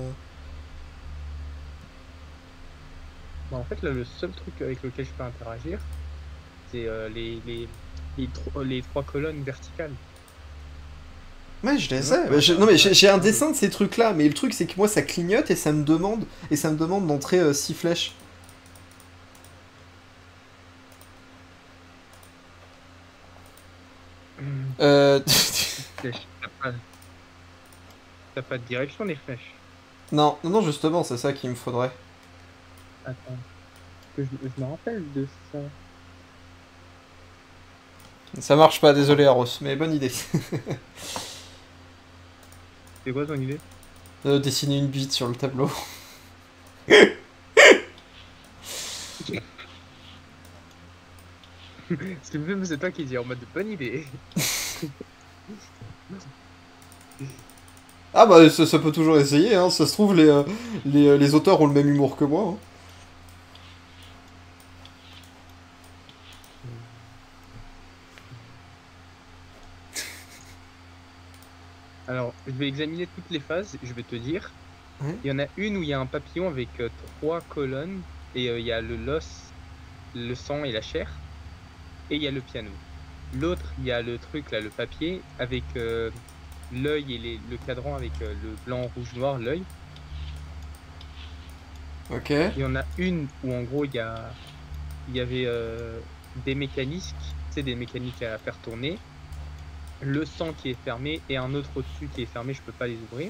Speaker 2: Bah, en fait, là, le seul truc avec lequel je peux interagir, c'est les 3 colonnes verticales.
Speaker 1: Ouais, je les ai. Non, mais j'ai un dessin de ces trucs-là, mais le truc, c'est que moi, ça clignote et ça me demande d'entrer 6 flèches.
Speaker 2: Flèches. T'as pas de direction, les flèches.
Speaker 1: Non, justement, c'est ça qu'il me faudrait.
Speaker 2: Attends. Je me rappelle de ça.
Speaker 1: Ça marche pas, désolé, Aros, mais bonne idée.
Speaker 2: C'est quoi ton idée?
Speaker 1: Dessiner une bite sur le tableau.
Speaker 2: C'est toi qui dis en mode bonne idée.
Speaker 1: Ah bah ça peut toujours essayer, hein. Ça se trouve les auteurs ont le même humour que moi. Hein.
Speaker 2: Alors, je vais examiner toutes les phases, je vais te dire.
Speaker 1: Ouais.
Speaker 2: Il y en a une où il y a un papillon avec 3 colonnes, et il y a l'os, le sang et la chair, et il y a le piano. L'autre, il y a le truc là, le papier, avec l'œil et le cadran avec le blanc, rouge, noir, l'œil.
Speaker 1: Ok.
Speaker 2: Il y en a une où en gros il y avait des mécanismes, c'est des mécaniques à faire tourner, le sang qui est fermé et un autre au-dessus qui est fermé, je peux pas les ouvrir.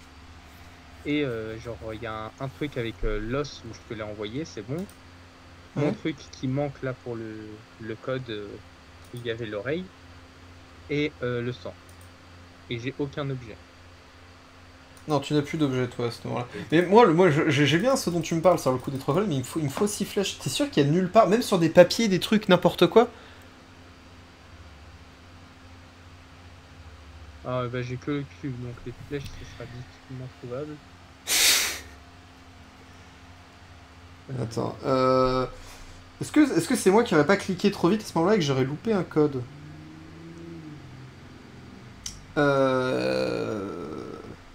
Speaker 2: Et genre il y a un truc avec l'os où je te l'ai envoyé, c'est bon. mon
Speaker 1: Ouais.
Speaker 2: truc qui manque là pour le code, il y avait l'oreille et le sang. Et j'ai aucun objet.
Speaker 1: Non, tu n'as plus d'objet, toi, à ce moment-là.
Speaker 2: Et-
Speaker 1: Mais moi j'ai bien ce dont tu me parles sur le coup des 3 volets, mais il me faut 6 flèches. T'es sûr qu'il y a nulle part, même sur des papiers, des trucs, n'importe quoi?
Speaker 2: Ah bah j'ai que le cube, donc les flèches ce sera difficilement trouvable.
Speaker 1: Attends, est-ce que c'est moi qui aurais pas cliqué trop vite à ce moment-là et que j'aurais loupé un code? Euh...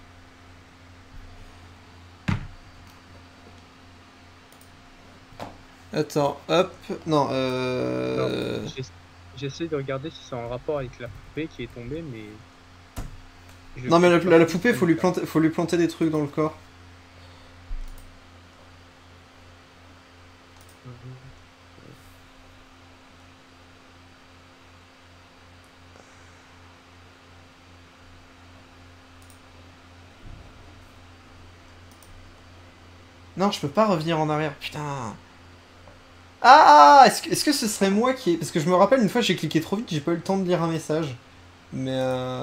Speaker 1: Attends, hop, non,
Speaker 2: Alors, j'essaie de regarder si c'est en rapport avec la poupée qui est tombée, mais je
Speaker 1: Non mais
Speaker 2: clique
Speaker 1: la
Speaker 2: partout,
Speaker 1: poupée,
Speaker 2: ça me fait.
Speaker 1: faut lui planter des trucs dans le corps. Non, je peux pas revenir en arrière, putain. Ah, est-ce que ce serait moi qui... Parce que je me rappelle, une fois, j'ai cliqué trop vite, j'ai pas eu le temps de lire un message. Mais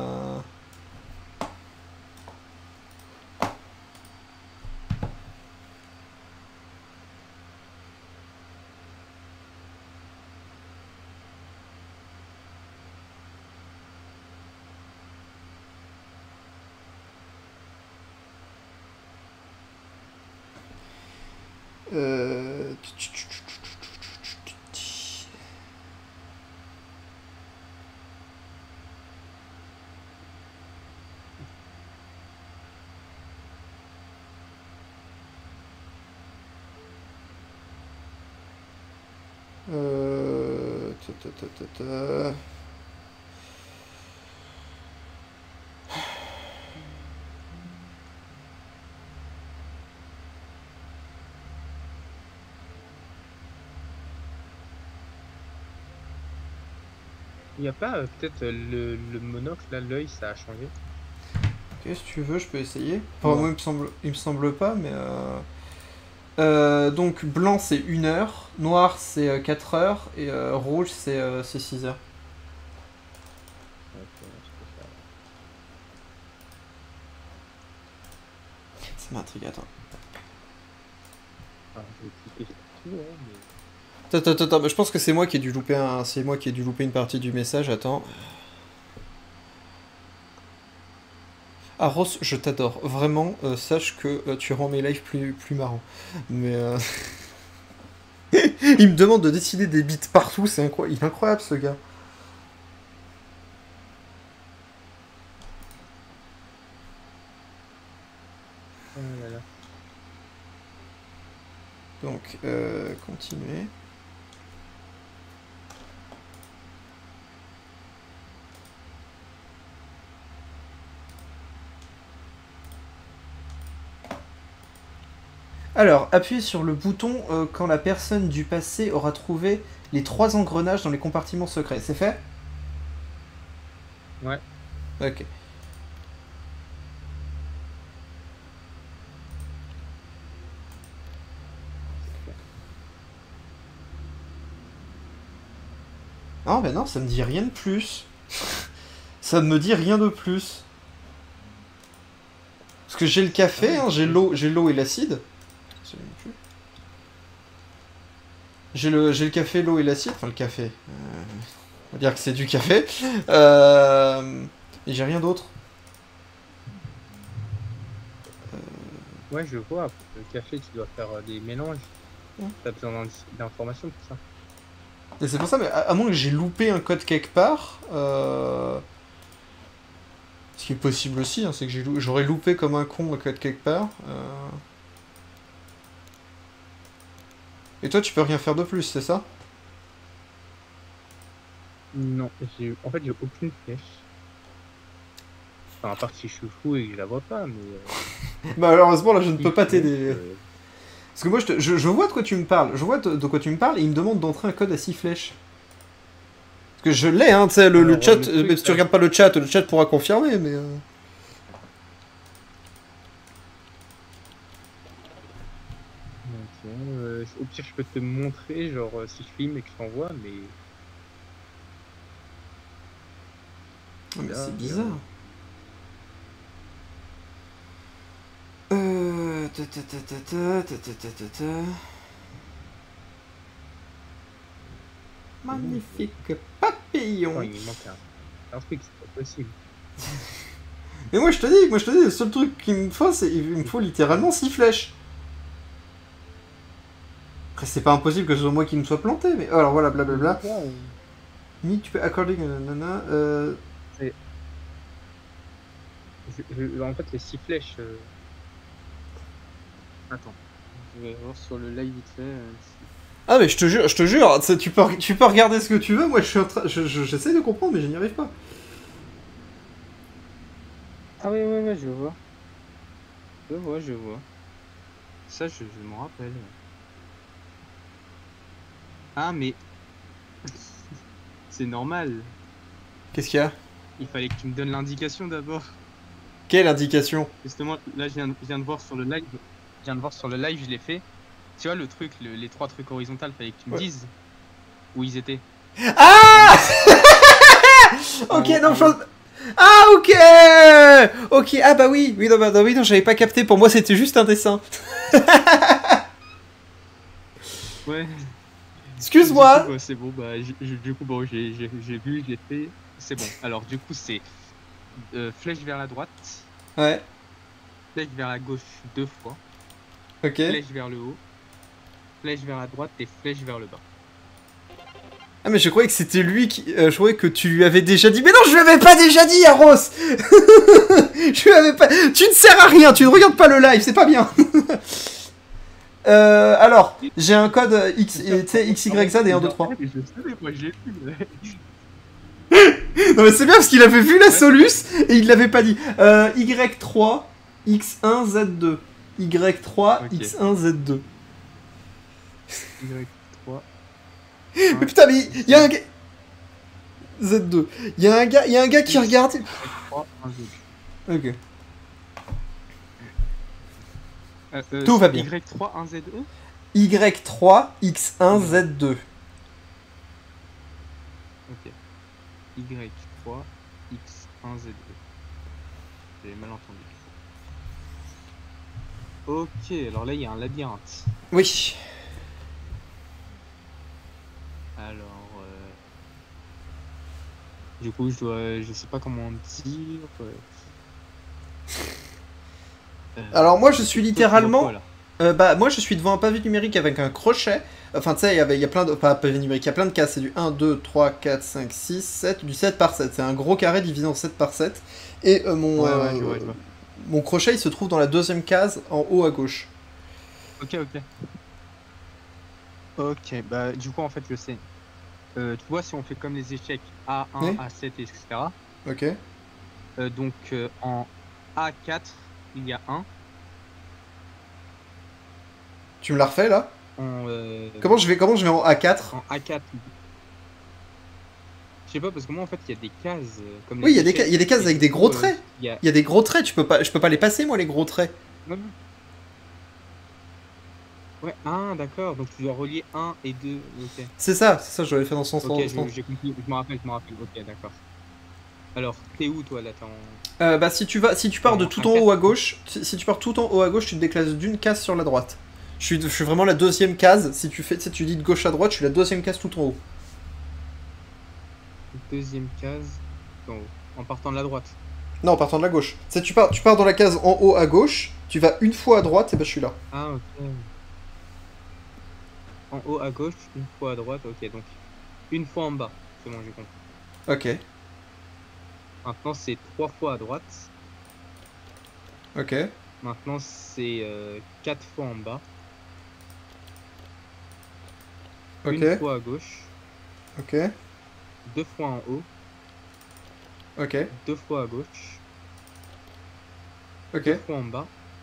Speaker 1: Euh... ta, ta, ta, ta, ta.
Speaker 2: Il n'y a pas peut-être le monocle, là, l'œil, ça a changé.
Speaker 1: Ok, si tu veux, je peux essayer. Enfin,
Speaker 2: Non.
Speaker 1: moi, il me semble pas, mais... donc, blanc, c'est 1 heure. Noir, c'est 4 heures. Et rouge, c'est 6 heures.
Speaker 2: Ok, je peux faire.
Speaker 1: Ça m'intrigue, attends.
Speaker 2: Alors, je vais cliquer sur tout, hein, mais...
Speaker 1: Attends, mais je pense que c'est moi qui ai dû louper c'est moi qui ai dû louper une partie du message, attends. Ah Ross, je t'adore. Vraiment, sache que tu rends mes lives plus marrants. Mais il me demande de dessiner des bits partout, c'est incroyable. Il est incroyable ce gars.
Speaker 2: Oh là là.
Speaker 1: Donc, continuer. Alors, appuyez sur le bouton quand la personne du passé aura trouvé les 3 engrenages dans les compartiments secrets. C'est fait?
Speaker 2: Ouais.
Speaker 1: Ok. Ah, ben non, ça me dit rien de plus. Ça ne me dit rien de plus. Parce que j'ai le café, hein, j'ai l'eau et l'acide. J'ai le café, l'eau et l'acide. Enfin, le café. On va dire que c'est du café. Et j'ai rien d'autre.
Speaker 2: Ouais, je vois. Pour le café, tu dois faire des mélanges.
Speaker 1: Ouais.
Speaker 2: T'as besoin d'informations pour ça.
Speaker 1: Et c'est pour ça, mais à moins que j'ai loupé un code quelque part. Ce qui est possible aussi, hein, c'est que j'aurais loupé comme un con un code quelque part. Et toi, tu peux rien faire de plus, c'est ça?
Speaker 2: Non, en fait, j'ai aucune flèche. Enfin, à part si je suis fou et que je la vois pas, mais...
Speaker 1: Bah malheureusement, là, je ne peux pas
Speaker 2: donc,
Speaker 1: t'aider. Parce que moi, je vois de quoi tu me parles. Je vois de quoi tu me parles et il me demande d'entrer un code à 6 flèches. Parce que je l'ai, hein, tu sais, le
Speaker 2: Alors,
Speaker 1: chat,
Speaker 2: le truc,
Speaker 1: même si tu
Speaker 2: là-
Speaker 1: regardes pas le chat pourra confirmer, mais...
Speaker 2: Au pire, je peux te montrer, genre, si je filme et que je t'envoie, mais...
Speaker 1: Ah, mais
Speaker 2: Là,
Speaker 1: c'est bizarre. Magnifique papillon.
Speaker 2: Oh, il me manque un truc, c'est pas possible.
Speaker 1: Mais moi je te dis, le seul truc qu'il me faut, c'est il me faut littéralement 6 flèches. Après c'est pas impossible que ce soit moi qui me soit planté, mais alors voilà, blablabla. Ni tu peux accorder nanana.
Speaker 2: En fait, les 6 flèches... Attends, je vais voir sur le live vite fait.
Speaker 1: Ah mais je te jure, tu peux regarder ce que tu veux, moi j'essaie de comprendre mais je n'y arrive pas.
Speaker 2: Ah ouais, je vois. Je vois. Ça, je m'en rappelle. Ah, mais... c'est normal.
Speaker 1: Qu'est-ce qu'il y a?
Speaker 2: Il fallait que tu me donnes l'indication d'abord.
Speaker 1: Quelle indication?
Speaker 2: Justement, là, je viens de voir sur le live. Je viens de voir sur le live, je l'ai fait. Tu vois, le truc, les 3 trucs horizontaux, fallait que tu me dises où ils étaient.
Speaker 1: Ah ok, non, ah ok. Ok, ah bah oui, non, j'avais pas capté, pour moi c'était juste un dessin.
Speaker 2: Ouais.
Speaker 1: Excuse-moi.
Speaker 2: C'est bon, bah, du coup, bon, j'ai vu, je l'ai fait. C'est bon. Alors, du coup, c'est flèche vers la droite.
Speaker 1: Ouais.
Speaker 2: Flèche vers la gauche 2 fois.
Speaker 1: Ok.
Speaker 2: Flèche vers le haut. Flèche vers la droite et flèche vers le bas.
Speaker 1: Ah mais je croyais que c'était lui qui... je croyais que tu lui avais déjà dit... Mais non, je lui avais pas déjà dit, Aros. Je lui avais pas... Tu ne sers à rien, tu ne regardes pas le live, c'est pas bien. Alors, j'ai un code X, XYZ et 1, 2, 3.
Speaker 2: Je savais, moi je l'ai vu.
Speaker 1: Non mais c'est bien parce qu'il avait vu la Solus et il l'avait pas dit. Y3, X1, Z2. Y3,
Speaker 2: Ok.
Speaker 1: X1, Z2.
Speaker 2: Y3.
Speaker 1: Mais putain, mais il y a un gars... Z2. Il y a un gars qui regarde...
Speaker 2: Y3, 1, Z2.
Speaker 1: Ok. Tout va bien.
Speaker 2: Y3, 1, ZE.
Speaker 1: Y3, X1, Z2.
Speaker 2: Ok. Y3, X1, Z2. J'ai mal entendu. Ok, alors là il y a un labyrinthe.
Speaker 1: Oui.
Speaker 2: Alors, du coup, je sais pas comment dire.
Speaker 1: Alors moi je suis littéralement...
Speaker 2: Voilà.
Speaker 1: Bah moi je suis devant un pavé numérique avec un crochet. Enfin tu sais, il y a plein de... Pas pavé numérique, il y a plein de cases. C'est du 1, 2, 3, 4, 5, 6, 7, du 7 par 7. C'est un gros carré divisé en 7 par 7. Et
Speaker 2: Je vois.
Speaker 1: mon crochet il se trouve dans la deuxième case en haut à gauche.
Speaker 2: Ok. Ok, bah du coup en fait je sais. Tu vois, si on fait comme les échecs A1,
Speaker 1: Oui.
Speaker 2: A7, etc.
Speaker 1: Ok.
Speaker 2: Donc en A4, il y a 1.
Speaker 1: Tu me la refais là?
Speaker 2: En,
Speaker 1: Comment je vais en A4?
Speaker 2: en A4. Je sais pas, parce que moi en fait il y a des cases comme
Speaker 1: Oui,
Speaker 2: les
Speaker 1: il y a des cases avec des gros traits.
Speaker 2: Il y a...
Speaker 1: Il y a des gros traits, je peux pas les passer moi les gros traits.
Speaker 2: Ouais, d'accord, donc tu dois relier 1 et 2, ok.
Speaker 1: C'est ça, je dois les faire dans son sens.
Speaker 2: Ok, j'ai compris, je me rappelle, ok, d'accord. Alors, t'es où toi là,
Speaker 1: bah si tu pars de tout en haut à gauche, si tu pars tout en haut à gauche, tu te déclasses d'une case sur la droite. Je suis vraiment la deuxième case, si tu dis de gauche à droite, je suis la deuxième case tout en haut.
Speaker 2: Deuxième case, en haut, en partant de la droite.
Speaker 1: Non, en partant de la gauche. Tu pars dans la case en haut à gauche, tu vas une fois à droite, et bah je suis là.
Speaker 2: Ah ok. En haut à gauche, une fois à droite, ok, donc une fois en bas, c'est bon, j'ai compris.
Speaker 1: Ok.
Speaker 2: Maintenant c'est 3 fois à droite.
Speaker 1: Ok.
Speaker 2: Maintenant c'est 4 fois en bas.
Speaker 1: Ok.
Speaker 2: Une fois à gauche.
Speaker 1: Ok.
Speaker 2: 2 fois en haut.
Speaker 1: Ok.
Speaker 2: 2 fois à gauche.
Speaker 1: Ok.
Speaker 2: 2 fois en bas.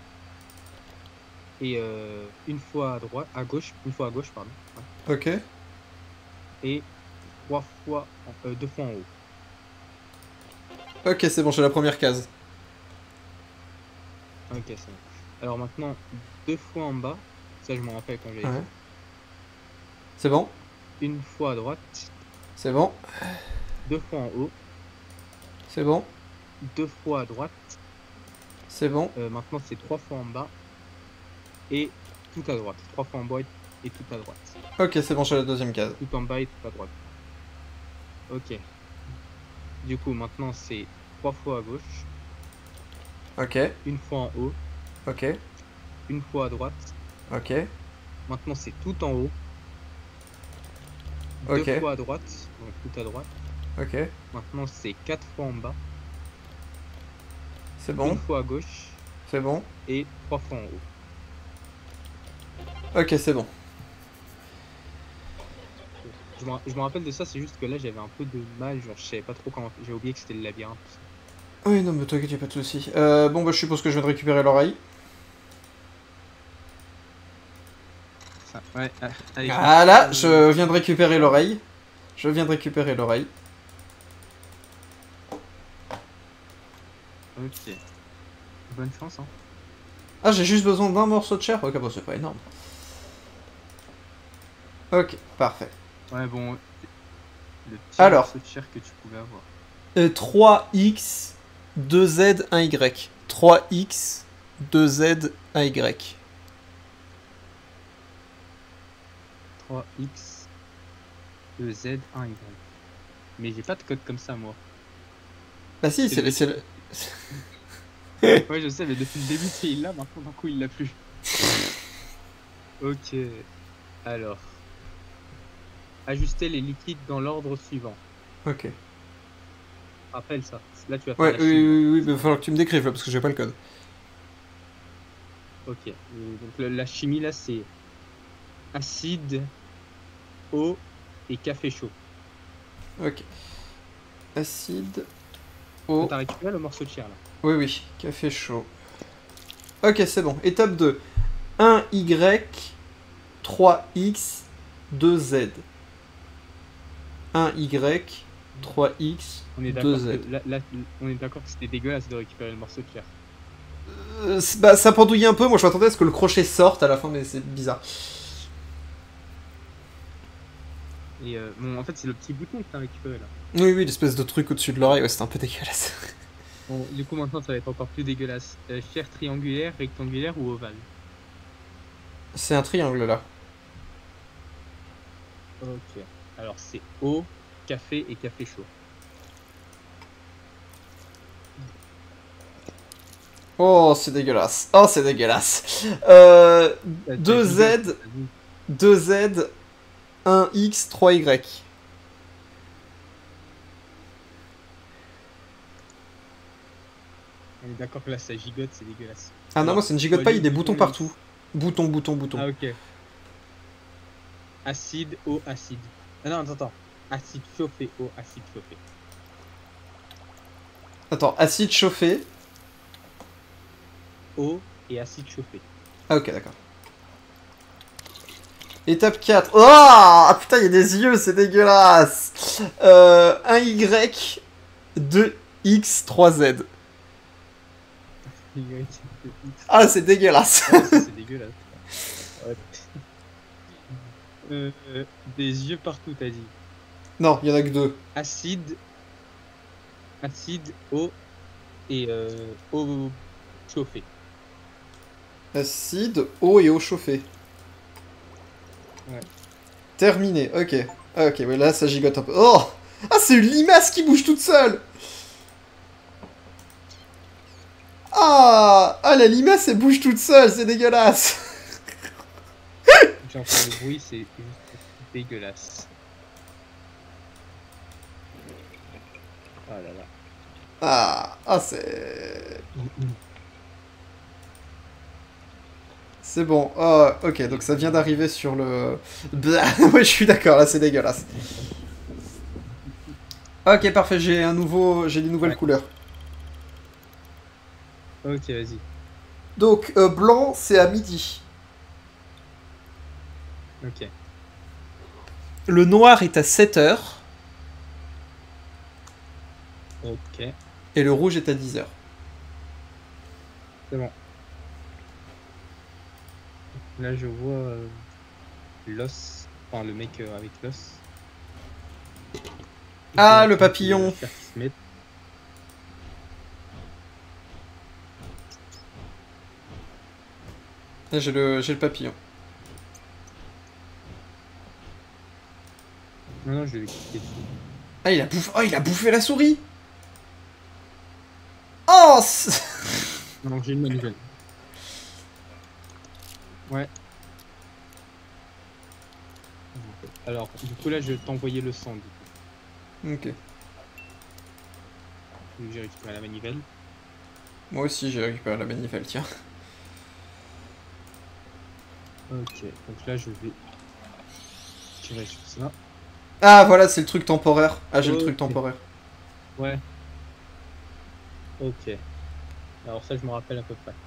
Speaker 2: Et une fois à droite, une fois à gauche, pardon. Ouais.
Speaker 1: Ok.
Speaker 2: Et 3 fois, 2 fois en haut.
Speaker 1: Ok, c'est bon, j'ai la première case.
Speaker 2: Ok, c'est bon. Alors maintenant, 2 fois en bas, Ça, je m'en rappelle quand j'avais
Speaker 1: Ouais.
Speaker 2: fait.
Speaker 1: C'est bon.
Speaker 2: Une fois à droite,
Speaker 1: C'est bon.
Speaker 2: 2 fois en haut,
Speaker 1: C'est bon.
Speaker 2: 2 fois à droite.
Speaker 1: C'est bon.
Speaker 2: Maintenant, c'est 3 fois en bas et tout à droite. 3 fois en bas et tout à droite.
Speaker 1: Ok, c'est bon, j'ai la deuxième case.
Speaker 2: Tout en bas et tout à droite. Ok. Du coup, maintenant, c'est 3 fois à gauche,
Speaker 1: Ok.
Speaker 2: une fois en haut,
Speaker 1: Ok.
Speaker 2: une fois à droite.
Speaker 1: Ok.
Speaker 2: Maintenant, c'est tout en haut.
Speaker 1: Ok.
Speaker 2: 2 fois à droite, donc tout à droite.
Speaker 1: Ok.
Speaker 2: Maintenant, c'est 4 fois en bas,
Speaker 1: C'est
Speaker 2: une
Speaker 1: bon.
Speaker 2: fois à gauche
Speaker 1: C'est bon.
Speaker 2: et 3 fois en haut.
Speaker 1: Ok, c'est bon.
Speaker 2: Je me rappelle de ça, c'est juste que là, j'avais un peu de mal. Genre, je savais pas trop comment. J'ai oublié que c'était le labyrinthe.
Speaker 1: Oui, non, mais t'inquiète, y'a pas de soucis. Bon, bah, je suppose que je viens de récupérer l'oreille.
Speaker 2: Ça, ouais, allez.
Speaker 1: Voilà, je viens de récupérer l'oreille. Je viens de récupérer l'oreille.
Speaker 2: Ok. Bonne chance, hein.
Speaker 1: Ah, j'ai juste besoin d'un morceau de chair. Ok, bon, c'est pas énorme. Ok, parfait.
Speaker 2: Ouais, bon. Le petit
Speaker 1: Alors.
Speaker 2: morceau de chair que tu pouvais avoir.
Speaker 1: 3x, 2z, 1y. 3x, 2z, 1y.
Speaker 2: 3x, 2z, 1y. Mais j'ai pas de code comme ça, moi.
Speaker 1: Bah si, c'est le...
Speaker 2: Ouais, je sais, mais depuis le début, il l'a, maintenant, d'un coup, il l'a plus. Ok. Alors. Ajuster les liquides dans l'ordre suivant.
Speaker 1: Ok.
Speaker 2: Rappelle ça. Là, tu vas faire
Speaker 1: Ouais,
Speaker 2: la
Speaker 1: oui,
Speaker 2: chimie.
Speaker 1: oui, oui, mais il va falloir que tu me décrives là, parce que j'ai pas le code.
Speaker 2: Ok. Donc, la chimie, là, c'est acide, eau et café chaud.
Speaker 1: Ok. Acide, eau...
Speaker 2: T'as récupéré le morceau de chair, là.
Speaker 1: Oui, oui, café chaud. Ok, c'est bon. Étape 2. 1y, 3x, 2z. 1y, 3x,
Speaker 2: On est d'accord
Speaker 1: 2z.
Speaker 2: que, là, on est d'accord que c'était dégueulasse de récupérer le morceau de chair.
Speaker 1: Bah, ça pendouille un peu. Moi, je m'attendais à ce que le crochet sorte à la fin, mais c'est bizarre.
Speaker 2: Et bon, en fait, c'est le petit bouton que t'as récupéré, là.
Speaker 1: Oui, oui, l'espèce de truc au-dessus de l'oreille, ouais, c'était un peu dégueulasse.
Speaker 2: Bon, du coup, maintenant, ça va être encore plus dégueulasse. Chair triangulaire, rectangulaire ou ovale?
Speaker 1: C'est un triangle, là.
Speaker 2: Ok. Alors, c'est eau, café et café chaud.
Speaker 1: Oh, c'est dégueulasse. Oh, c'est dégueulasse. 2z, 2z, 1x, 3y.
Speaker 2: On est d'accord que là, ça gigote, c'est dégueulasse.
Speaker 1: Ah non,
Speaker 2: Alors,
Speaker 1: moi, ça ne gigote pas, il y a des boutons partout. Bouton, bouton, bouton.
Speaker 2: Ah, ok. Acide, eau, acide. Ah non, attends. Acide chauffé, eau, acide chauffé.
Speaker 1: Attends, acide chauffé.
Speaker 2: Eau et acide chauffé.
Speaker 1: Ah, ok, d'accord. Étape 4. Oh ah, putain, il y a des yeux, c'est dégueulasse. 1y, 2x, 3z. Ah, c'est dégueulasse.
Speaker 2: C'est dégueulasse. Ouais. Des yeux partout, t'as dit.
Speaker 1: Non, il y en a que deux.
Speaker 2: Acide, eau et eau chauffée.
Speaker 1: Acide, eau et eau chauffée.
Speaker 2: Ouais.
Speaker 1: Terminé, ok. Ah, ok, mais là, ça gigote un peu. Oh ah, c'est une limace qui bouge toute seule. Ah, la limace, elle bouge toute seule, c'est dégueulasse.
Speaker 2: J'entends le bruit, c'est juste dégueulasse. Oh là là.
Speaker 1: C'est... C'est bon. Oh, ok, donc ça vient d'arriver sur le... Ouais, je suis d'accord, là, c'est dégueulasse. Ok, parfait, j'ai des nouvelles couleurs.
Speaker 2: Ok, vas-y.
Speaker 1: Donc, blanc, c'est à midi.
Speaker 2: Ok.
Speaker 1: Le noir est à 7h.
Speaker 2: Ok.
Speaker 1: Et le rouge est à 10h.
Speaker 2: C'est bon. Là, je vois l'os, enfin le mec avec l'os.
Speaker 1: Ah,
Speaker 2: Donc,
Speaker 1: le papillon.
Speaker 2: faire qu'il se mette.
Speaker 1: Ah, j'ai le papillon.
Speaker 2: Non, non, je vais cliquer dessus.
Speaker 1: Ah, il a bouffé la souris. Oh
Speaker 2: Non, j'ai une manivelle. Ouais. Alors, du coup, là, je vais t'envoyer le sang, du coup.
Speaker 1: Ok.
Speaker 2: Vu que j'ai récupéré la manivelle.
Speaker 1: Moi aussi, j'ai récupéré la manivelle, tiens.
Speaker 2: Ok, donc là, je vais tirer sur ça.
Speaker 1: Ah, voilà, c'est le truc temporaire. Ah, j'ai le truc
Speaker 2: Ok.
Speaker 1: temporaire.
Speaker 2: Ouais. Ok. Alors ça, je me rappelle à peu près.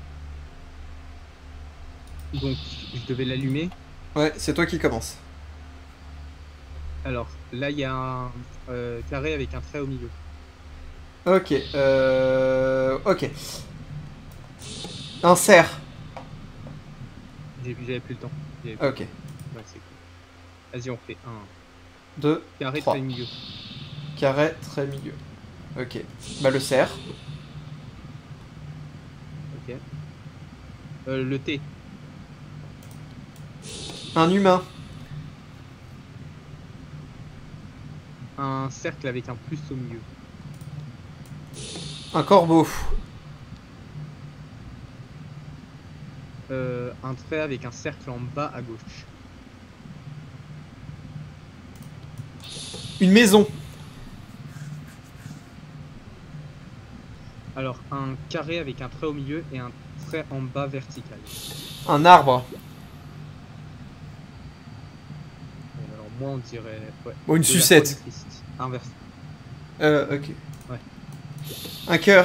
Speaker 2: Donc, je devais l'allumer.
Speaker 1: Ouais, c'est toi qui commence.
Speaker 2: Alors, là, il y a un carré avec un trait au milieu.
Speaker 1: Ok, ok. Un cerf.
Speaker 2: J'avais plus le temps.
Speaker 1: Ok.
Speaker 2: Ouais, c'est cool. Vas-y, on fait un
Speaker 1: 2,
Speaker 2: carré
Speaker 1: 3.
Speaker 2: trait milieu.
Speaker 1: Carré, trait, milieu. Ok. Bah, le cerf.
Speaker 2: Ok. Le T.
Speaker 1: Un humain.
Speaker 2: Un cercle avec un plus au milieu.
Speaker 1: Un corbeau.
Speaker 2: Un trait avec un cercle en bas à gauche.
Speaker 1: Une maison.
Speaker 2: Alors, un carré avec un trait au milieu et un trait en bas vertical.
Speaker 1: Un arbre.
Speaker 2: Alors, moi, on dirait... Ouais.
Speaker 1: Bon, une
Speaker 2: De la croix du
Speaker 1: sucette.
Speaker 2: Christ. Inverse.
Speaker 1: Ok.
Speaker 2: Ouais.
Speaker 1: Un cœur.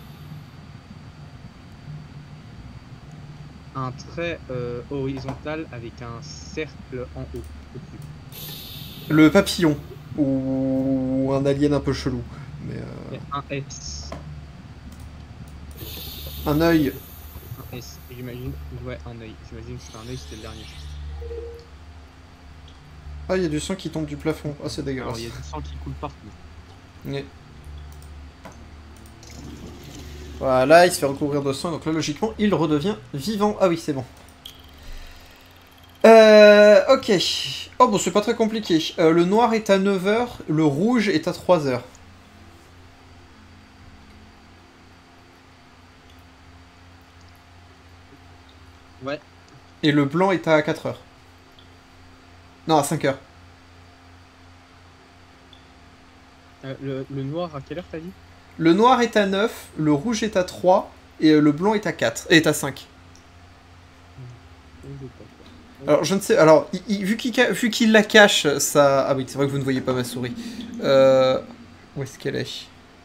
Speaker 2: Un trait horizontal avec un cercle en haut. Au-dessus.
Speaker 1: Le papillon. Ou un alien un peu chelou. Mais
Speaker 2: Et un S.
Speaker 1: un œil.
Speaker 2: Un S. J'imagine. Ouais, un œil. J'imagine que c'était un œil, c'était le dernier.
Speaker 1: Ah, il y a du sang qui tombe du plafond. Ah, c'est
Speaker 2: Alors,
Speaker 1: dégueulasse.
Speaker 2: il y a du sang qui coule partout.
Speaker 1: Ouais. Voilà, il se fait recouvrir de sang, donc là, logiquement, il redevient vivant. Ah oui, c'est bon. Ok. Oh, bon, c'est pas très compliqué. Le noir est à 9h, le rouge est à 3h.
Speaker 2: Ouais.
Speaker 1: Et le blanc est à 4h. Non, à 5h.
Speaker 2: Le noir, à quelle heure t'as dit?
Speaker 1: Le noir est à 9, le rouge est à 3, et le blanc est à 4. Et est à 5. Alors, je ne sais... Alors, vu qu'il la cache, ça... Ah oui, c'est vrai que vous ne voyez pas ma souris. Où est-ce qu'elle est,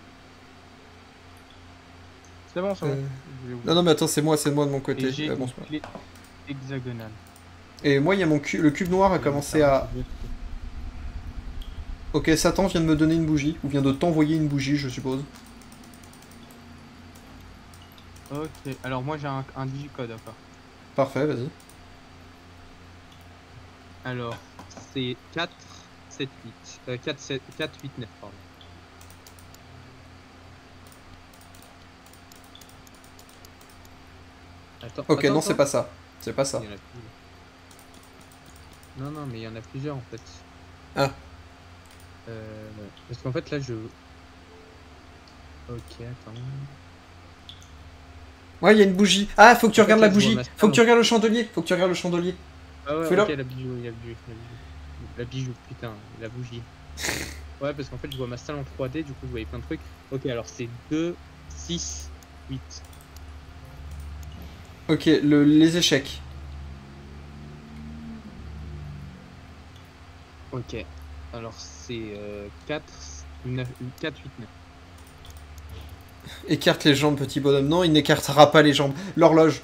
Speaker 2: C'est bon, c'est bon.
Speaker 1: Non, non, mais attends, c'est moi de mon côté.
Speaker 2: Et j'ai
Speaker 1: Bon,
Speaker 2: une
Speaker 1: c'est pas...
Speaker 2: clé hexagonale.
Speaker 1: Et moi, il y a le cube noir a commencé à... Ok, Satan vient de me donner une bougie, ou vient de t'envoyer une bougie, je suppose.
Speaker 2: Ok, alors moi j'ai un digicode à part.
Speaker 1: Parfait, vas-y.
Speaker 2: Alors, c'est 4, 7, 8. 4, 7, 4, 8, 9, pardon. Attends,
Speaker 1: Ok,
Speaker 2: attends,
Speaker 1: non, c'est
Speaker 2: attends.
Speaker 1: pas ça. C'est pas ça.
Speaker 2: Il y en a plus. Non, non, mais il y en a plusieurs en fait.
Speaker 1: Ah.
Speaker 2: Parce qu'en fait là je... Ok, attends.
Speaker 1: Ouais, il y a une bougie. Ah, faut que tu
Speaker 2: En fait,
Speaker 1: regardes
Speaker 2: là,
Speaker 1: la
Speaker 2: je vois
Speaker 1: bougie.
Speaker 2: ma
Speaker 1: Faut que tu
Speaker 2: star.
Speaker 1: regardes le chandelier. Faut que tu regardes le chandelier.
Speaker 2: Ah ouais,
Speaker 1: Fais-le.
Speaker 2: ok, la bijou, la bijou, la bijou. La bijou, putain, la bougie. Ouais, parce qu'en fait je vois ma salle en 3D, du coup je voyais plein de trucs. Ok, alors c'est 2, 6, 8.
Speaker 1: Ok, les échecs.
Speaker 2: Ok, alors c'est 4, 9, 4, 8, 9.
Speaker 1: Écarte les jambes, petit bonhomme. Non, il n'écartera pas les jambes. L'horloge.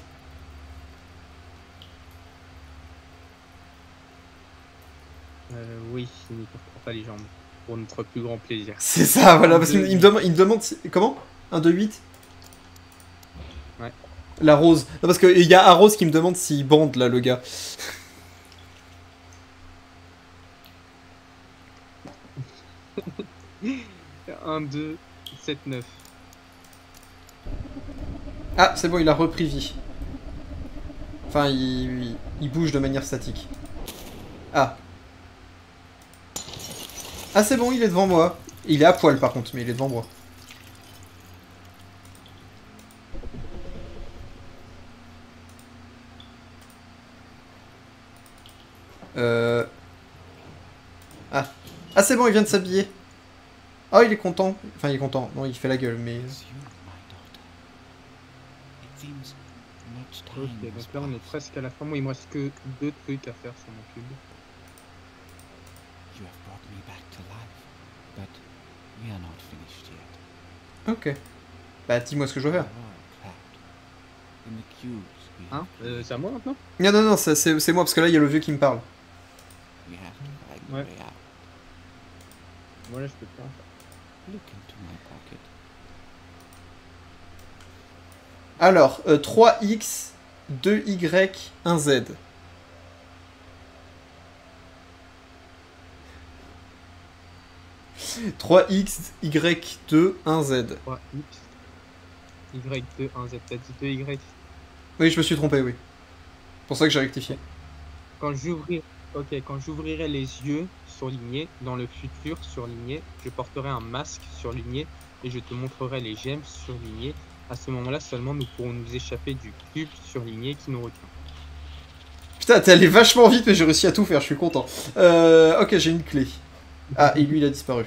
Speaker 2: Oui, il n'y portera pas les jambes. Pour notre plus grand plaisir.
Speaker 1: C'est ça, voilà. Parce
Speaker 2: Un,
Speaker 1: qu'il
Speaker 2: deux,
Speaker 1: me demande... Comment 1, 2, 8
Speaker 2: Ouais.
Speaker 1: La rose. Non, parce qu'il y a Arros qui me demande s'il bande, là, le gars.
Speaker 2: Un, 2, 7, 9.
Speaker 1: Ah, c'est bon, il a repris vie. Enfin, il bouge de manière statique. Ah. Ah, c'est bon, il est devant moi. Il est à poil, par contre, mais il est devant moi. Ah. Ah, c'est bon, il vient de s'habiller. Oh, il est content. Enfin, il est content. Non, il fait la gueule, mais...
Speaker 2: Ok, donc là on est presque à la fin. Moi il me reste que 2 trucs à faire sur mon cube.
Speaker 1: Ok. Bah, dis-moi ce que je dois faire.
Speaker 2: Hein c'est à moi maintenant?
Speaker 1: Non, non, non, c'est moi, parce que là, il y a le vieux qui me parle.
Speaker 2: Ouais. Voilà, je peux pas.
Speaker 1: Alors, 3x, 2y, 1z. « 3x, y2, 1z.
Speaker 2: 3x, y2, 1z. T'as dit 2y.
Speaker 1: Oui, je me suis trompé, oui. C'est pour ça que j'ai rectifié.
Speaker 2: Quand j'ouvrirai les yeux surlignés, dans le futur surligné, je porterai un masque surligné et je te montrerai les gemmes surlignées. À ce moment-là seulement, nous pourrons nous échapper du cube surligné qui nous retient.
Speaker 1: Putain, t'es allé vachement vite, mais j'ai réussi à tout faire, je suis content. Ok, j'ai une clé. Ah, et lui, il a disparu.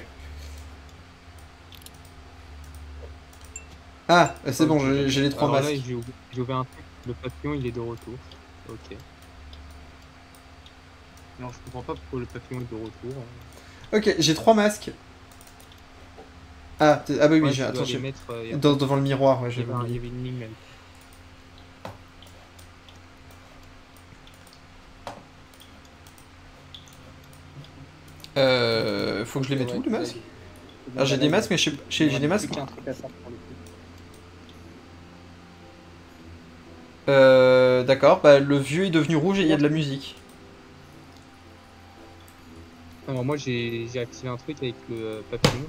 Speaker 1: Ah, c'est bon, j'ai les 3 masques.
Speaker 2: Là, j'ai ouvert un truc, le papillon, il est de retour. Ok. Non, je comprends pas pourquoi le papillon est de retour.
Speaker 1: Ok, j'ai 3 masques. Ah, bah oui,
Speaker 2: Ouais,
Speaker 1: j'ai... Attends, j'ai...
Speaker 2: mettre,
Speaker 1: Devant le miroir, ouais,
Speaker 2: il y
Speaker 1: j'avais oublié.
Speaker 2: avait une ligne.
Speaker 1: Faut que je les mette où, les masques? Ah, j'ai des masques, mais j'ai des masques. D'accord, bah le vieux est devenu rouge et il y a de la musique.
Speaker 2: Alors moi j'ai activé un truc avec le papillon.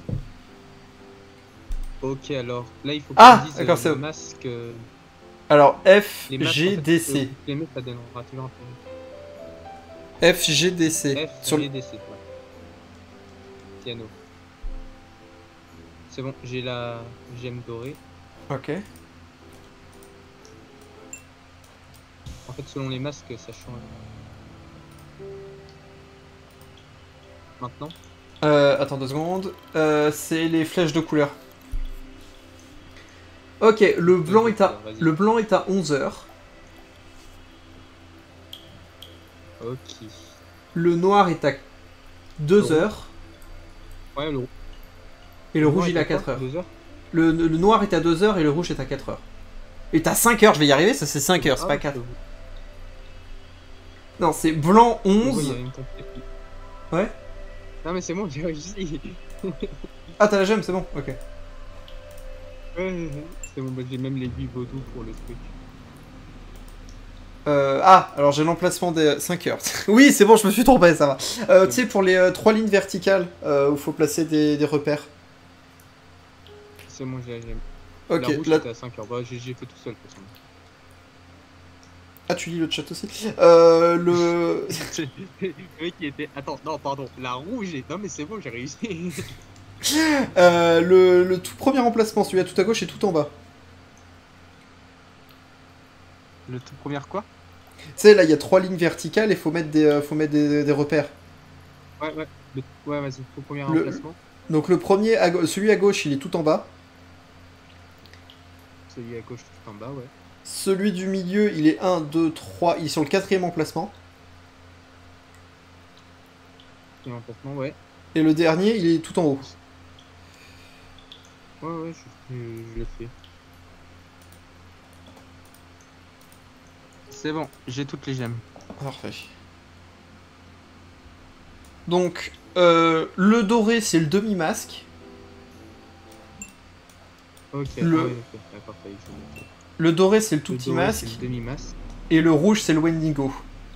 Speaker 2: Ok, alors là il faut que tu dises
Speaker 1: d'accord, c'est
Speaker 2: le masque.
Speaker 1: Alors F,
Speaker 2: Les masques,
Speaker 1: G,
Speaker 2: en fait,
Speaker 1: D, C.
Speaker 2: les mettre, ça donnera toujours un peu.
Speaker 1: F, G, D, C.
Speaker 2: F,
Speaker 1: Sur
Speaker 2: G, D, C, ouais. Piano. C'est bon, j'ai la gemme dorée.
Speaker 1: Ok.
Speaker 2: En fait, selon les masques, ça change. Maintenant.
Speaker 1: Attends 2 secondes. C'est les flèches de couleur. Ok, le blanc est à 11h.
Speaker 2: Ok.
Speaker 1: Le noir est à 2h.
Speaker 2: Ouais,
Speaker 1: Et le rouge il est à 4h.
Speaker 2: 2 heures.
Speaker 1: Le noir est à 2h et le rouge est à 4h. Et t'as 5h, je vais y arriver, ça c'est 5h, c'est pas 4. Non, c'est blanc 11. Ouais.
Speaker 2: Non mais c'est bon, j'ai réussi.
Speaker 1: Ah, t'as la gemme, c'est bon, ok.
Speaker 2: Ouais, c'est bon, j'ai même l'aiguille vaudou pour le truc.
Speaker 1: Alors j'ai l'emplacement des 5h. Oui, c'est bon, je me suis trompé, ça va. Tu sais, pour les 3 lignes verticales, où il faut placer des repères.
Speaker 2: C'est bon, j'ai la gemme.
Speaker 1: Ok,
Speaker 2: la rouge était à 5h, bah, j'ai fait tout seul de toute façon.
Speaker 1: Ah, tu lis le chat aussi. Le
Speaker 2: mec qui était... Attends, non, pardon, la rouge est... Non mais c'est bon, j'ai réussi.
Speaker 1: le tout premier emplacement, celui à tout à gauche et tout en bas.
Speaker 2: Le tout premier quoi?
Speaker 1: Tu sais, là, il y a 3 lignes verticales et faut mettre des repères.
Speaker 2: Ouais, ouais. Ouais, vas-y, tout premier emplacement.
Speaker 1: Donc le premier, celui à gauche, il est tout en bas.
Speaker 2: Celui à gauche tout en bas, ouais.
Speaker 1: Celui du milieu, il est 1, 2, 3, il est sur le 4e emplacement.
Speaker 2: Emplacement, ouais.
Speaker 1: Et le dernier, il est tout en haut.
Speaker 2: Ouais, ouais, je le fais. C'est bon, j'ai toutes les gemmes.
Speaker 1: Parfait. Donc, le doré, c'est le demi-masque.
Speaker 2: Ok,
Speaker 1: Le...
Speaker 2: ouais, d'accord, ça y est,
Speaker 1: Le doré, c'est le tout
Speaker 2: Le
Speaker 1: petit
Speaker 2: doré,
Speaker 1: masque.
Speaker 2: c'est le demi-masque.
Speaker 1: Et le rouge, c'est le Wendigo.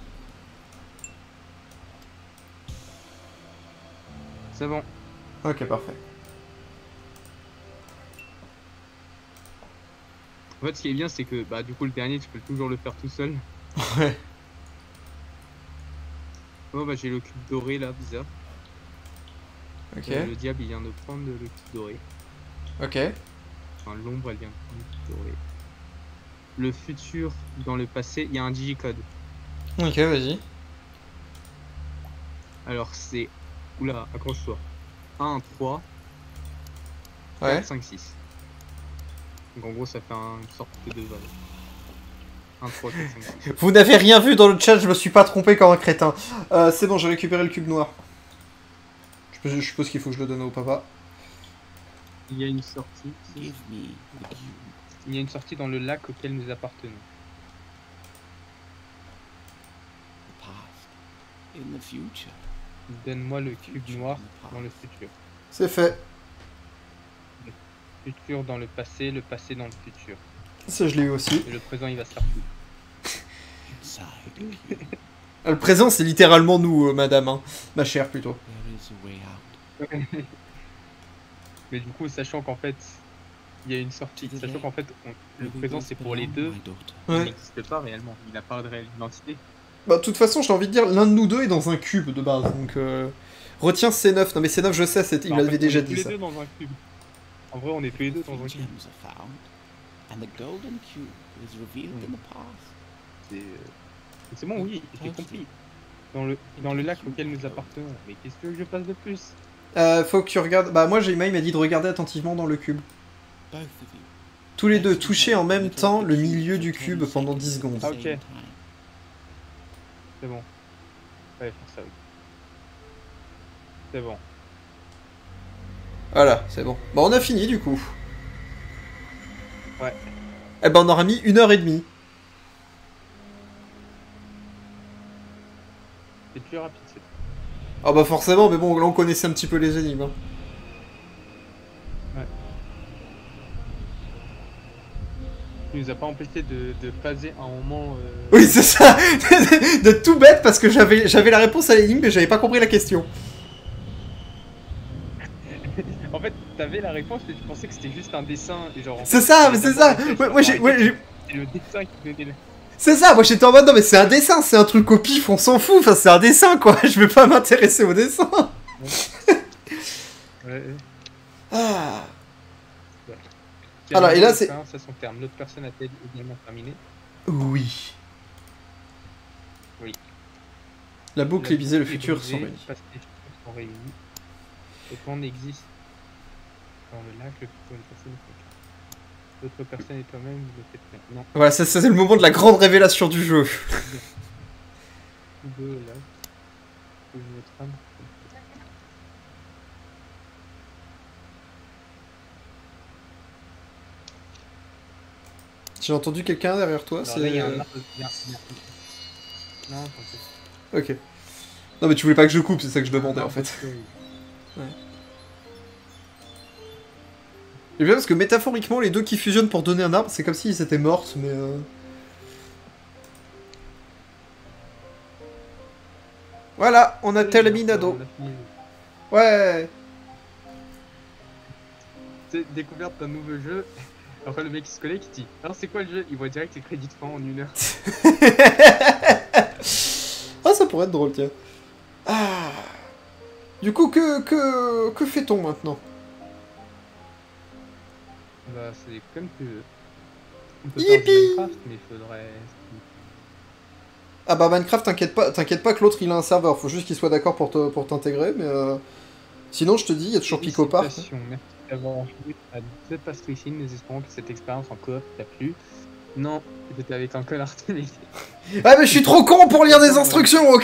Speaker 2: C'est bon.
Speaker 1: Ok, parfait.
Speaker 2: En fait, ce qui est bien, c'est que bah, du coup, le dernier, tu peux toujours le faire tout seul.
Speaker 1: Ouais.
Speaker 2: Oh, bah, j'ai le cube doré là, bizarre.
Speaker 1: Ok.
Speaker 2: Le diable, il vient de prendre le cube doré.
Speaker 1: Ok.
Speaker 2: Enfin, l'ombre, elle vient de prendre le cube doré. Le futur dans le passé, il y a un digicode.
Speaker 1: Ok, vas-y.
Speaker 2: Alors, c'est. Oula, accroche-toi. 1, 3,
Speaker 1: Ouais.
Speaker 2: 4, 5, 6. Donc, en gros, ça fait une sorte de vague. 1, 3, 4, 5, 6.
Speaker 1: Vous n'avez rien vu dans le chat, je me suis pas trompé comme un crétin. C'est bon, j'ai récupéré le cube noir. Je suppose qu'il faut que je le donne au papa.
Speaker 2: Il y a une sortie.
Speaker 3: Give me the cube.
Speaker 2: Il y a une sortie dans le lac auquel nous appartenons.
Speaker 3: The past. In the future.
Speaker 2: Donne-moi le cube noir dans le futur.
Speaker 1: C'est fait.
Speaker 2: Futur dans le passé dans le futur.
Speaker 1: Ça, je l'ai eu aussi.
Speaker 2: Et le présent, il va se faire foutre.
Speaker 3: Inside the cube.
Speaker 1: Le présent, c'est littéralement nous, madame. Hein. Ma chère, plutôt.
Speaker 3: There is a way out.
Speaker 2: Mais du coup, sachant qu'en fait, il y a une sortie, sachant qu'en fait, le présent, c'est pour les deux,
Speaker 3: My daughter.
Speaker 2: il
Speaker 1: Ouais.
Speaker 2: n'existe pas réellement. Il n'a pas de réelle identité.
Speaker 1: Bah, de toute façon, j'ai envie de dire, l'un de nous deux est dans un cube de base. Donc, retiens C9. Non, mais C9, je sais, il
Speaker 2: Enfin, en
Speaker 1: m'avait
Speaker 2: fait,
Speaker 1: déjà
Speaker 2: on est tous
Speaker 1: dit
Speaker 2: les
Speaker 1: ça.
Speaker 2: deux dans un cube. En vrai, on est tous les deux dans un
Speaker 3: Three
Speaker 2: cube.
Speaker 3: gems are found, and the golden cube is revealed in the past.
Speaker 2: C'est bon, oui, j'ai compris. Dans le lac auquel nous appartenons. Mais qu'est-ce que tu veux que je fasse de plus?
Speaker 1: Faut que tu regardes. Bah, moi, il m'a dit de regarder attentivement dans le cube.
Speaker 3: Both of you.
Speaker 1: Tous les deux, touchez en même temps le milieu du cube pendant 10 secondes.
Speaker 2: Ah, ok. C'est bon. Allez, faire ça, oui. C'est bon.
Speaker 1: Voilà, c'est bon. Bah, on a fini du coup.
Speaker 2: Ouais.
Speaker 1: Eh ben, on aura mis 1h30.
Speaker 2: C'est plus rapide, c'est tout.
Speaker 1: Ah bah forcément, mais bon, là on connaissait un petit peu les énigmes. Hein.
Speaker 2: Il nous a pas empêché de phaser un moment.
Speaker 1: Oui, c'est ça. De tout bête parce que j'avais la réponse à l'énigme mais j'avais pas compris la question.
Speaker 2: En fait, t'avais la réponse, mais tu pensais que c'était juste un dessin. Et genre, en
Speaker 1: C'est
Speaker 2: fait,
Speaker 1: ça,
Speaker 2: t'avais
Speaker 1: mais c'est
Speaker 2: d'abord
Speaker 1: ça.
Speaker 2: fait,
Speaker 1: Moi,
Speaker 2: genre,
Speaker 1: j'ai-
Speaker 2: c'est le dessin qui donnait le.
Speaker 1: C'est ça, moi j'étais en mode non mais c'est un dessin, c'est un truc au pif, on s'en fout, enfin c'est un dessin quoi, je vais pas m'intéresser au dessin.
Speaker 2: Ouais.
Speaker 1: Ah. Voilà, et là, c'est-
Speaker 2: À son terme. L'autre personne a-t-elle également terminé?
Speaker 1: Oui.
Speaker 2: Oui.
Speaker 1: La boucle et viser le
Speaker 2: boucle est
Speaker 1: futur
Speaker 2: brisée
Speaker 1: sont réunis.
Speaker 2: parce que les futurs sont réunis. Et quand existe dans le lac, le futur et le passé ne font qu'un. L'autre personne et toi-même, vous le faites bien. Non,
Speaker 1: Voilà, ça c'est le moment de la grande révélation du jeu.
Speaker 2: de là. Que je me trame.
Speaker 1: J'ai entendu quelqu'un derrière toi,
Speaker 2: Alors là, il y a un
Speaker 1: c'est...
Speaker 2: arbre. Non, t'en fais.
Speaker 1: Ok. Non mais tu voulais pas que je coupe, c'est ça que je demandais en fait. Et bien parce que métaphoriquement, les deux qui fusionnent pour donner un arbre, c'est comme s'ils étaient mortes, mais... Voilà, on a terminado.
Speaker 2: On a fini.
Speaker 1: Ouais.
Speaker 2: C'est découverte d'un nouveau jeu. Après, le mec qui se connecte, il dit alors c'est quoi le jeu? Il voit direct les crédits de fin en 1 heure.
Speaker 1: Ah, ça pourrait être drôle, tiens. Ah. Du coup, que fait-on maintenant?
Speaker 2: Bah, c'est comme tu veux. On peut faire du
Speaker 1: Yippee
Speaker 2: Minecraft, mais il faudrait.
Speaker 1: Ah bah Minecraft, t'inquiète pas que l'autre il a un serveur, faut juste qu'il soit d'accord pour t'intégrer, mais sinon je te dis, il y a toujours Pico Park.
Speaker 2: Félicitations, merci d'avoir joué à The Past Racing. Nous espérons que cette expérience en coop t'a plu. Non, j'étais avec un connard mais...
Speaker 1: Ah mais je suis trop con pour lire des instructions, ok?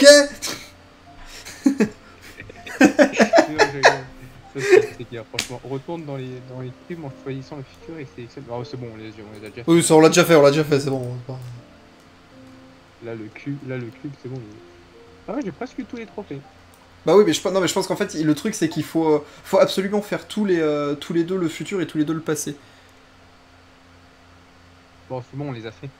Speaker 2: C'est bien, franchement. Retourne dans les cubes en choisissant le futur et sélectionne. Ah, c'est bon, on les a déjà fait.
Speaker 1: Oui, ça on l'a déjà fait, c'est bon.
Speaker 2: Là, le cube, c'est bon. Ah ouais, j'ai presque tous les trophées.
Speaker 1: Bah oui, mais je pense qu'en fait, le truc c'est qu'il faut absolument faire tous les deux le futur et tous les deux le passé.
Speaker 2: Bon, c'est bon, on les a fait.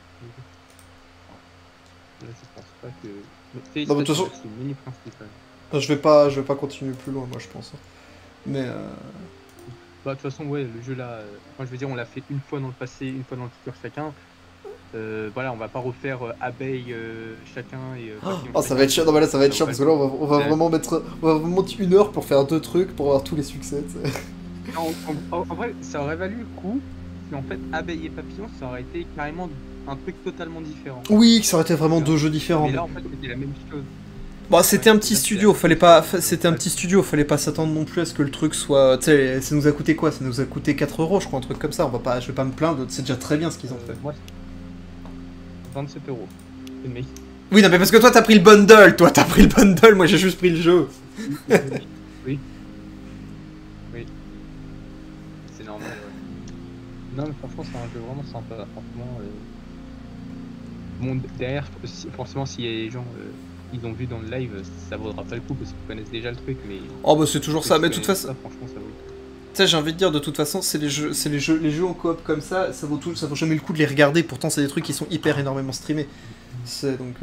Speaker 2: Là, je pense pas que. Mais
Speaker 1: Non, mais de toute façon-
Speaker 2: c'est une mini principale.
Speaker 1: Je vais pas continuer plus loin, moi, je pense. Mais
Speaker 2: Bah, de toute façon, ouais, le jeu là, enfin, je veux dire, on l'a fait une fois dans le passé, une fois dans le futur chacun. Voilà, on va pas refaire abeille chacun et papillon
Speaker 1: oh, ça va être chiant. Non, mais là, ça va être chiant parce que là, on va
Speaker 2: Ouais.
Speaker 1: vraiment mettre 1 heure pour faire 2 trucs pour avoir tous les succès. Tu sais.
Speaker 2: En vrai, ça aurait valu le coup si en fait abeille et papillon, ça aurait été carrément un truc totalement différent.
Speaker 1: Oui, que ça aurait été vraiment 2 jeux différents.
Speaker 2: Mais là, en fait, c'était la même chose.
Speaker 1: Bon, c'était un
Speaker 2: Ouais,
Speaker 1: petit
Speaker 2: là,
Speaker 1: studio,
Speaker 2: c'est-
Speaker 1: fallait pas, c'était un petit studio, fallait pas s'attendre non plus à ce que le truc soit, tu sais, ça nous a coûté quoi? Ça nous a coûté 4 euros, je crois, un truc comme ça. Je vais pas me plaindre, c'est déjà très bien ce qu'ils ont fait.
Speaker 2: Moi, 27 €. C'est le mec.
Speaker 1: Oui, non, mais parce que toi t'as pris le bundle, moi j'ai juste pris le jeu.
Speaker 2: Oui. Oui. C'est normal, ouais. Non, mais franchement, c'est un jeu vraiment sympa. Franchement, bon, derrière, forcément, s'il y a des gens, ils ont vu dans le live, ça vaudra pas le coup parce qu'ils connaissent déjà le truc. Mais
Speaker 1: Oh bah c'est toujours
Speaker 2: ceux
Speaker 1: ça,
Speaker 2: qui
Speaker 1: mais de toute
Speaker 2: connaissent
Speaker 1: façon,
Speaker 2: pas, franchement, ça vaut le coup.
Speaker 1: tu sais, j'ai envie de dire, de toute façon, les jeux en coop comme ça vaut jamais le coup de les regarder. Pourtant, c'est des trucs qui sont hyper énormément streamés. C'est donc.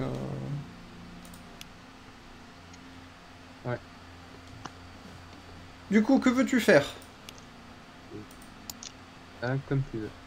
Speaker 2: Ouais.
Speaker 1: Du coup, que veux-tu faire?
Speaker 2: Comme tu veux.